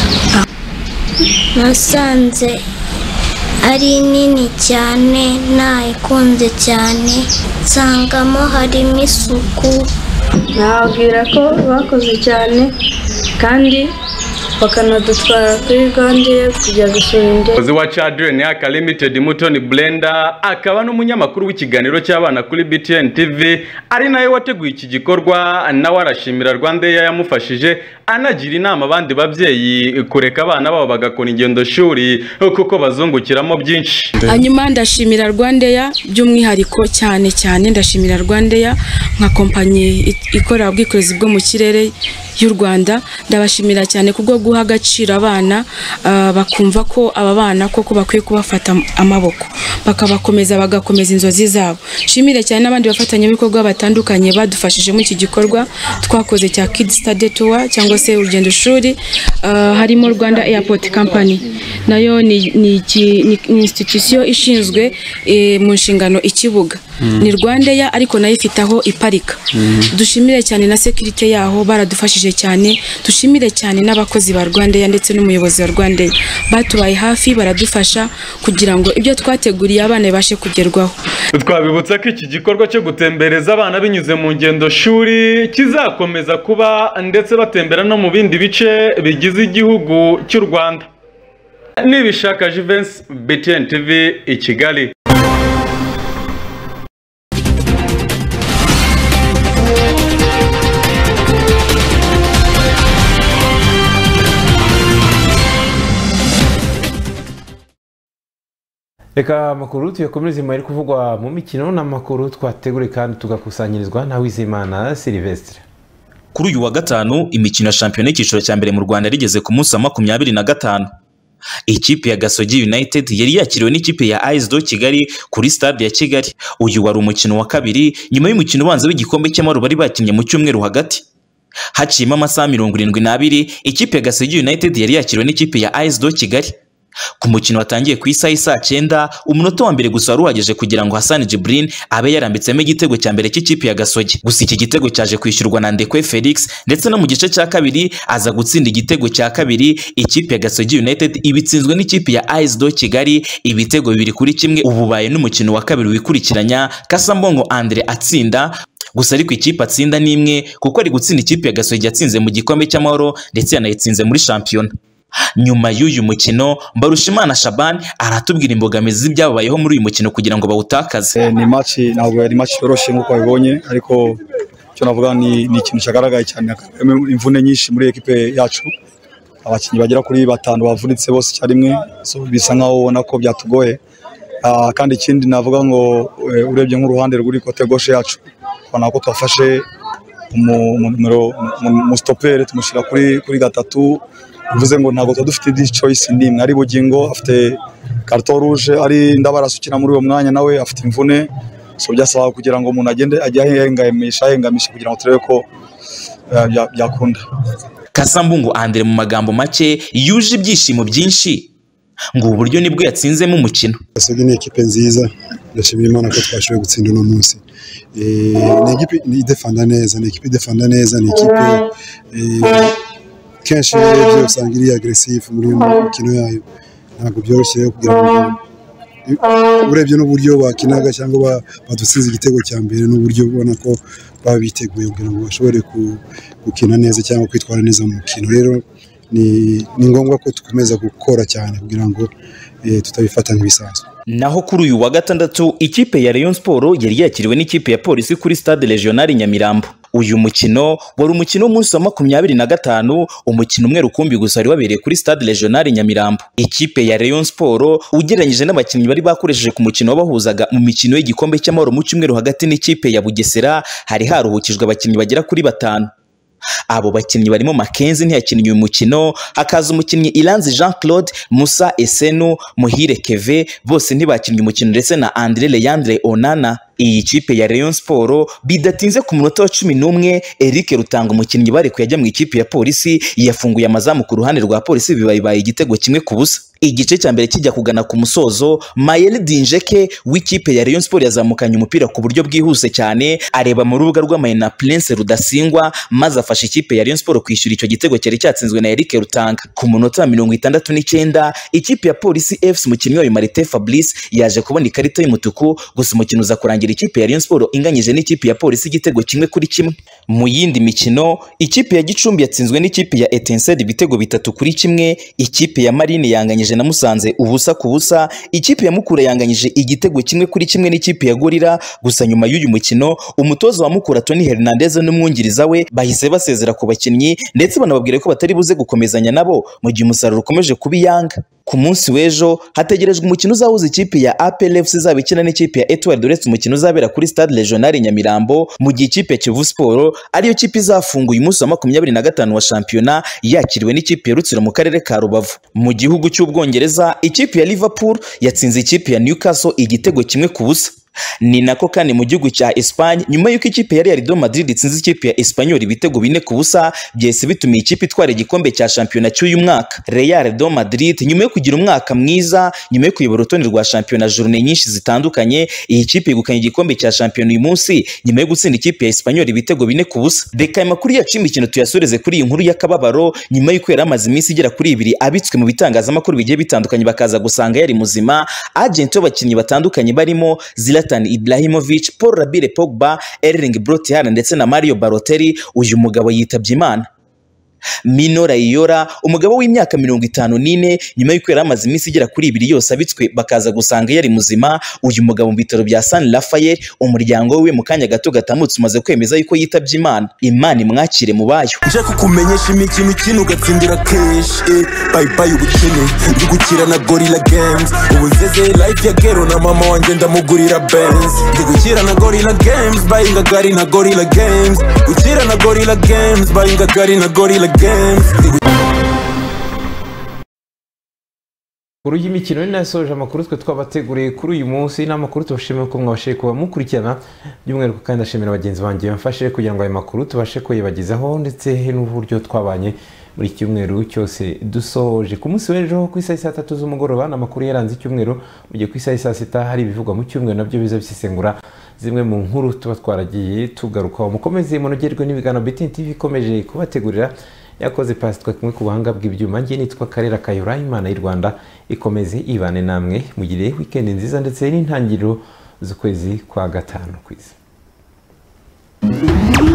Nasanze ari nini cyane, nayikunze cyane, nsangamo harimo isuku. Nababwira ko bakoze cyane kandi bakanadutwara kuri Rwanda kujya gusura indege. Umuyobozi wa Children Yaka Limited Mutoni Blender akaba n'umunyamakuru w'ikiganiro cy'abana kuri BTN TV, ari nawe wateguye iki gikorwa, nawe arashimira Rwanda yamufashije, anagira inama abandi babyeyi kureka abana babo bagakora ingendo shuri kuko bazungukiramo byinshi. Hanyuma ndashimira Rwanda by'umwihariko cyane ndashimira Rwanda nka kompanyi ikora ubwikorezi bwo mu kirere y'u Rwanda. Ndabashimira cyane kubwo guha agaciro abana, bakumva ko aba bana koko bakwiye kubafata amaboko bagakomeza inzozi zabo. Shimire cyane n'abandi bafatanyabikorwa batandukanye badufashije mu iki gikorwa twakoze cya Kids Study Tour cyangwa se urugendo shuri. Harimo Rwanda Airport Company, nayo ni institution ishinzwe mu nshingano ikibuga. Ni Rwanda ariko nayo ifitaho iparika. Dushimire cyane na security yaho baradufashije cyane. Dushimire cyane n'abakozi ba Rwanda ndetse n'umuyobozi wa Rwanda batubaye hafi, baradufasha kugira ngo ibyo twateguriye abana bashe kugerwaho. Twabibutsa ko iki gikorwa cyo gutembereza abana binyuze mu ngendo shuri kizakomeza kuba ndetse batembera no mu bindi bice bigize igihugu cy'u Rwanda. Nibishaka Jivency, BTN TV i Kigali. Reka amakuru tuyakomereze mu yari kuvugwa mu mikino n'amakuru twategure kandi tugakusanyirizwa na Wizimana Silvestre. Kuri uyu wa gatanu imikino ya shampiyona y'ikiciro cya mbere mu Rwanda rigeze ku munsi wa 25. Ikipe ya Gasogi United yari yakiriwe n'ikipe ya AS Kigali kuri stade ya Kigali. Uyu wari umukino wa kabiri nyuma y'umukino ubanza w'igikombe cy'amahoro bari bakinnye mu cyumweru hagati. Haciyemo amasaha 72 ikipe ya Gasogi United yari yakiriwe n'ikipe ya AS Kigali. Ku mukino watangiye ku isaha 9, umunota wa mbere gusa wari uhagije kugira ngo Hassan Jibrin abe yarambitsemo igitego cya mbere cy'ikipe ya Gasogi. Gusa iki gitego cyaje kwishyurwa na Ndekwe Felix, ndetse no mu gice cya kabiri aza gutsinda igitego cya kabiri. Ikipe ya Gasogi United ibitsinzwe n'ikipe ya AS Kigali ibitego 2-1. Ububaye n'umukino wa kabiri wikurikiranya Kasambongo Andre atsinda, gusa ariko ikipe atsinda n'imwe kuko ari gutsinda ikipe ya Gasogi yatsinze mu gikombe cy'amahoro ndetse yanayitsinze muri shampiyona. Nyuma y'uyu mukino Mbarushimana Shaban aratubwira imbogamizi z'ibyabayeho muri uyu mukino kugira ngo bawutakaze. Ni match ntabwo yari match yoroshye nk'uko babibonye, ariko cyo navuga ni ikintu cyagaragaye cyane, imvune nyinshi muri equipe yacu, abakinnyi bagera kuri 5 bavunitse bose cyarimwe, so bisa nkaho ubona ko byatugoye. Kandi ikindi navuga ngo urebye nk'uruhande rw'uri kote gauche yacu ubona ko twafashe mu stopper tumushyira kuri gatatu, bivuze ngo ntabwo dufite choice n'imwe. Ari Bugingo afite carton rouge, ari Ndabarasukira muri uwo mwanya nawe afite imvune, so byasaba kugira ngo umuntu agende ajya hengamisha kugira ngo turebe ko byakunda. Kasambungu Andre mu magambo make yuje ibyishimo byinshi ngo ubu buryo nibwo yatsinzemo umukino. Gasogi ni ekipe nziza, ndashimira Imana ko twashoboye gutsinda uno munsi. Ni ekipe idefanda neza, ni ekipe idefanda neza, ni ekipe kenshi iyo usanga iri aggressive muri mukino yayo. Ntabwo byoroshye kugira ngo urebye n'uburyo bakinaga cyangwa badusinze igitego cya mbere n'uburyo ubona ko babiteguye kugira ngo bashobore gukina neza cyangwa kwitwara neza mu mukino. Rero ni ngombwa ko dukomeza gukora cyane kugira ngo tutabifata nk'ibisanzwe. Naho kuri uyu wa gatandatu ikipe ya Rayon Sport yari yakiriwe n'ikipe ya Polisi kuri Stade Regional Nyamirambo. Uyu mukino wari umukino w'umunsi wa 25, umukino umwe rukumbi gusa wari wabereye kuri Stade Regional Nyamirambo. Ikipe ya Rayon Sport ugereranyije n'abakinnyi bari bakoresheje ku mukino wabahuzaga mu mikino y'igikombe cy'amahoro mu cyumweru hagati n'ikipe ya Bugesera, hari haruhukijwe abakinnyi bagera kuri 5. Abo bakinnyi barimo Makenzi ntiyakinnye uyu mukino, hakaza umukinnyi Iranzi Jean Claude, Musa Esenu, Muhire Keve, bose ntibakinnye umukino, ndetse na Andre Leandre Onana. Iyi kipe ya Rayon Sport bidatinze ku munota wa 11 Eric Rutanga umukinnyi barekuye ajya mu ikipe ya Polisi yafunguye amazamu ku ruhande rwa Polisi, bibaye igitego kimwe ku busa. Igice cya mbere kijya kugana ku musozo, Mayeli Dinjeke w'ikipe ya Rayon Sport yazamukanye umupira ku buryo bwihuse cyane, areba mu rubuga rw'amayina Prince Rudasingwa, maze afasha ikipe ya Rayon Sport kwishyura icyo gitego cyari cyatsinzwe na Eric Rutanga. Ku munota wa 69 ikipe ya Polisi FC umukinnyi wayo Marite Fabrice yaje kubona ikarita y'umutuku, gusa umukino uza kurangira ikipe ya Rayon Sport inganyije n'ikipe ya Polisi igitego kimwe kuri kimwe. Mu yindi mikino, ikipe ya Gicumbi yatsinzwe n'ikipe ya Etincelle ibitego 3-1, ikipe ya Marine yanganyije na Musanze ubusa ku busa, ikipe ya Mukura yanganyije igitego 1-1 n'ikipe ya Gorira. Gusa nyuma y'uyu mukino umutoza wa Mukura Tony Hernandez n'umwungiriza we bahise basezera ku bakinnyi, ndetse banababwira ko batari buze gukomezanya nabo mu gihe umusaruro ukomeje kubiyanga. Ku munsi w'ejo hategerejwe umukino uzahuza ikipe ya APR FC izaba ikina n'ikipe ya Etoile de l'Est, umukino uzabera kuri Stade Regional Nyamirambo, mu gihe ikipe ya Kivu Sport ariyo kipe izafunguye umunsi wa 25 wa shampiyona yakiriwe n'ikipe ya Rutsiro mu karere ka Rubavu. Mu gihugu cy'Ubwongereza ikipe ya Liverpool yatsinze ikipe ya Newcastle igitego kimwe ku busa. Ni nako kandi mu gihugu cya Espagne, nyuma y'uko ikipe ya Real Madrid itsinze ikipe ya Espanyol ibitego 4 ku busa, byese bitumiye ikipe itwara igikombe cya shampiyona cy'uyu mwaka. Real Madrid nyuma yo kugira umwaka mwiza, nyuma yo kuyobora urutonde rwa shampiyona journée nyinshi zitandukanye, iyi kipe yegukanye igikombe cya shampiyona uyu munsi nyuma yo gutsinda ikipe ya Espanyol ibitego 4 ku busa. Reka amakuru yacu y'imikino tuyasoreze kuri iyi nkuru y'akababaro, nyuma y'uko yari amaze iminsi igera kuri 2 abitswe mu bitangazamakuru bigiye bitandukanye, bakaza gusanga yari muzima. Agent y'abakinnyi batandukanye barimo Zlatan Ibrahimovic, Paul Rabire Pogba, Erling Brot Haaland ndetse na Mario Balotelli, uyu mugabo yitabye Imana. Mino Raiola, umugabo w'imyaka 54, nyuma y'uko yari amaze iminsi igera kuri 2 yose abitswe, bakaza gusanga yari muzima. Uyu mugabo mu bitaro bya San Rafael, umuryango we mu kanya gato gatamutse umaze kwemeza yuko yitabye Imana. Imana imwakire mu bayo. Nje kukumenyesha imikino kino ugatsindira cash, bye bye ubukene, ndugukira na Gorilla Games, ubuzeze life ya gero na mama wanjye ndamugurira Benz, ndugukira na Gorilla Games, buying a gari na Gorilla Games, ukira na Gorilla Games, buying a gari na Gorilla Games. Kuri iyi mikino nasoje amakuru twe twabateguriye kuri uyu munsi, n'amakuru tubashimiye ko mwabashe kuba mukurikirana, by'umwihariko kandi ndashimira bagenzi banjye bamfashe kugira ngo aya makuru tubashe kuyibagezaho, ndetse n'uburyo twabanye muri cyumweru cyose dusoje. Ku munsi w'ejo ku isaha 3 z'umugoroba n'amakuru yaranze icyumweru, mu gihe ku isaha 6 hari ibivugwa mu cyumweru nabyo biza bisesengura zimwe mu nkuru tuba twaragiye tugarukaho. Mukomeze munogerwe n'ibiganiro BTN TV ikomeje kubategurira, yakoze pasitwa kumwe ku buhanga bw'ibyuma. Ngiye nitwa Karera Kayura, Imana y'u Rwanda ikomeze ibane namwe, mugire weekend nziza ndetse n'intangiriro z'ukwezi kwa 5 kwiza.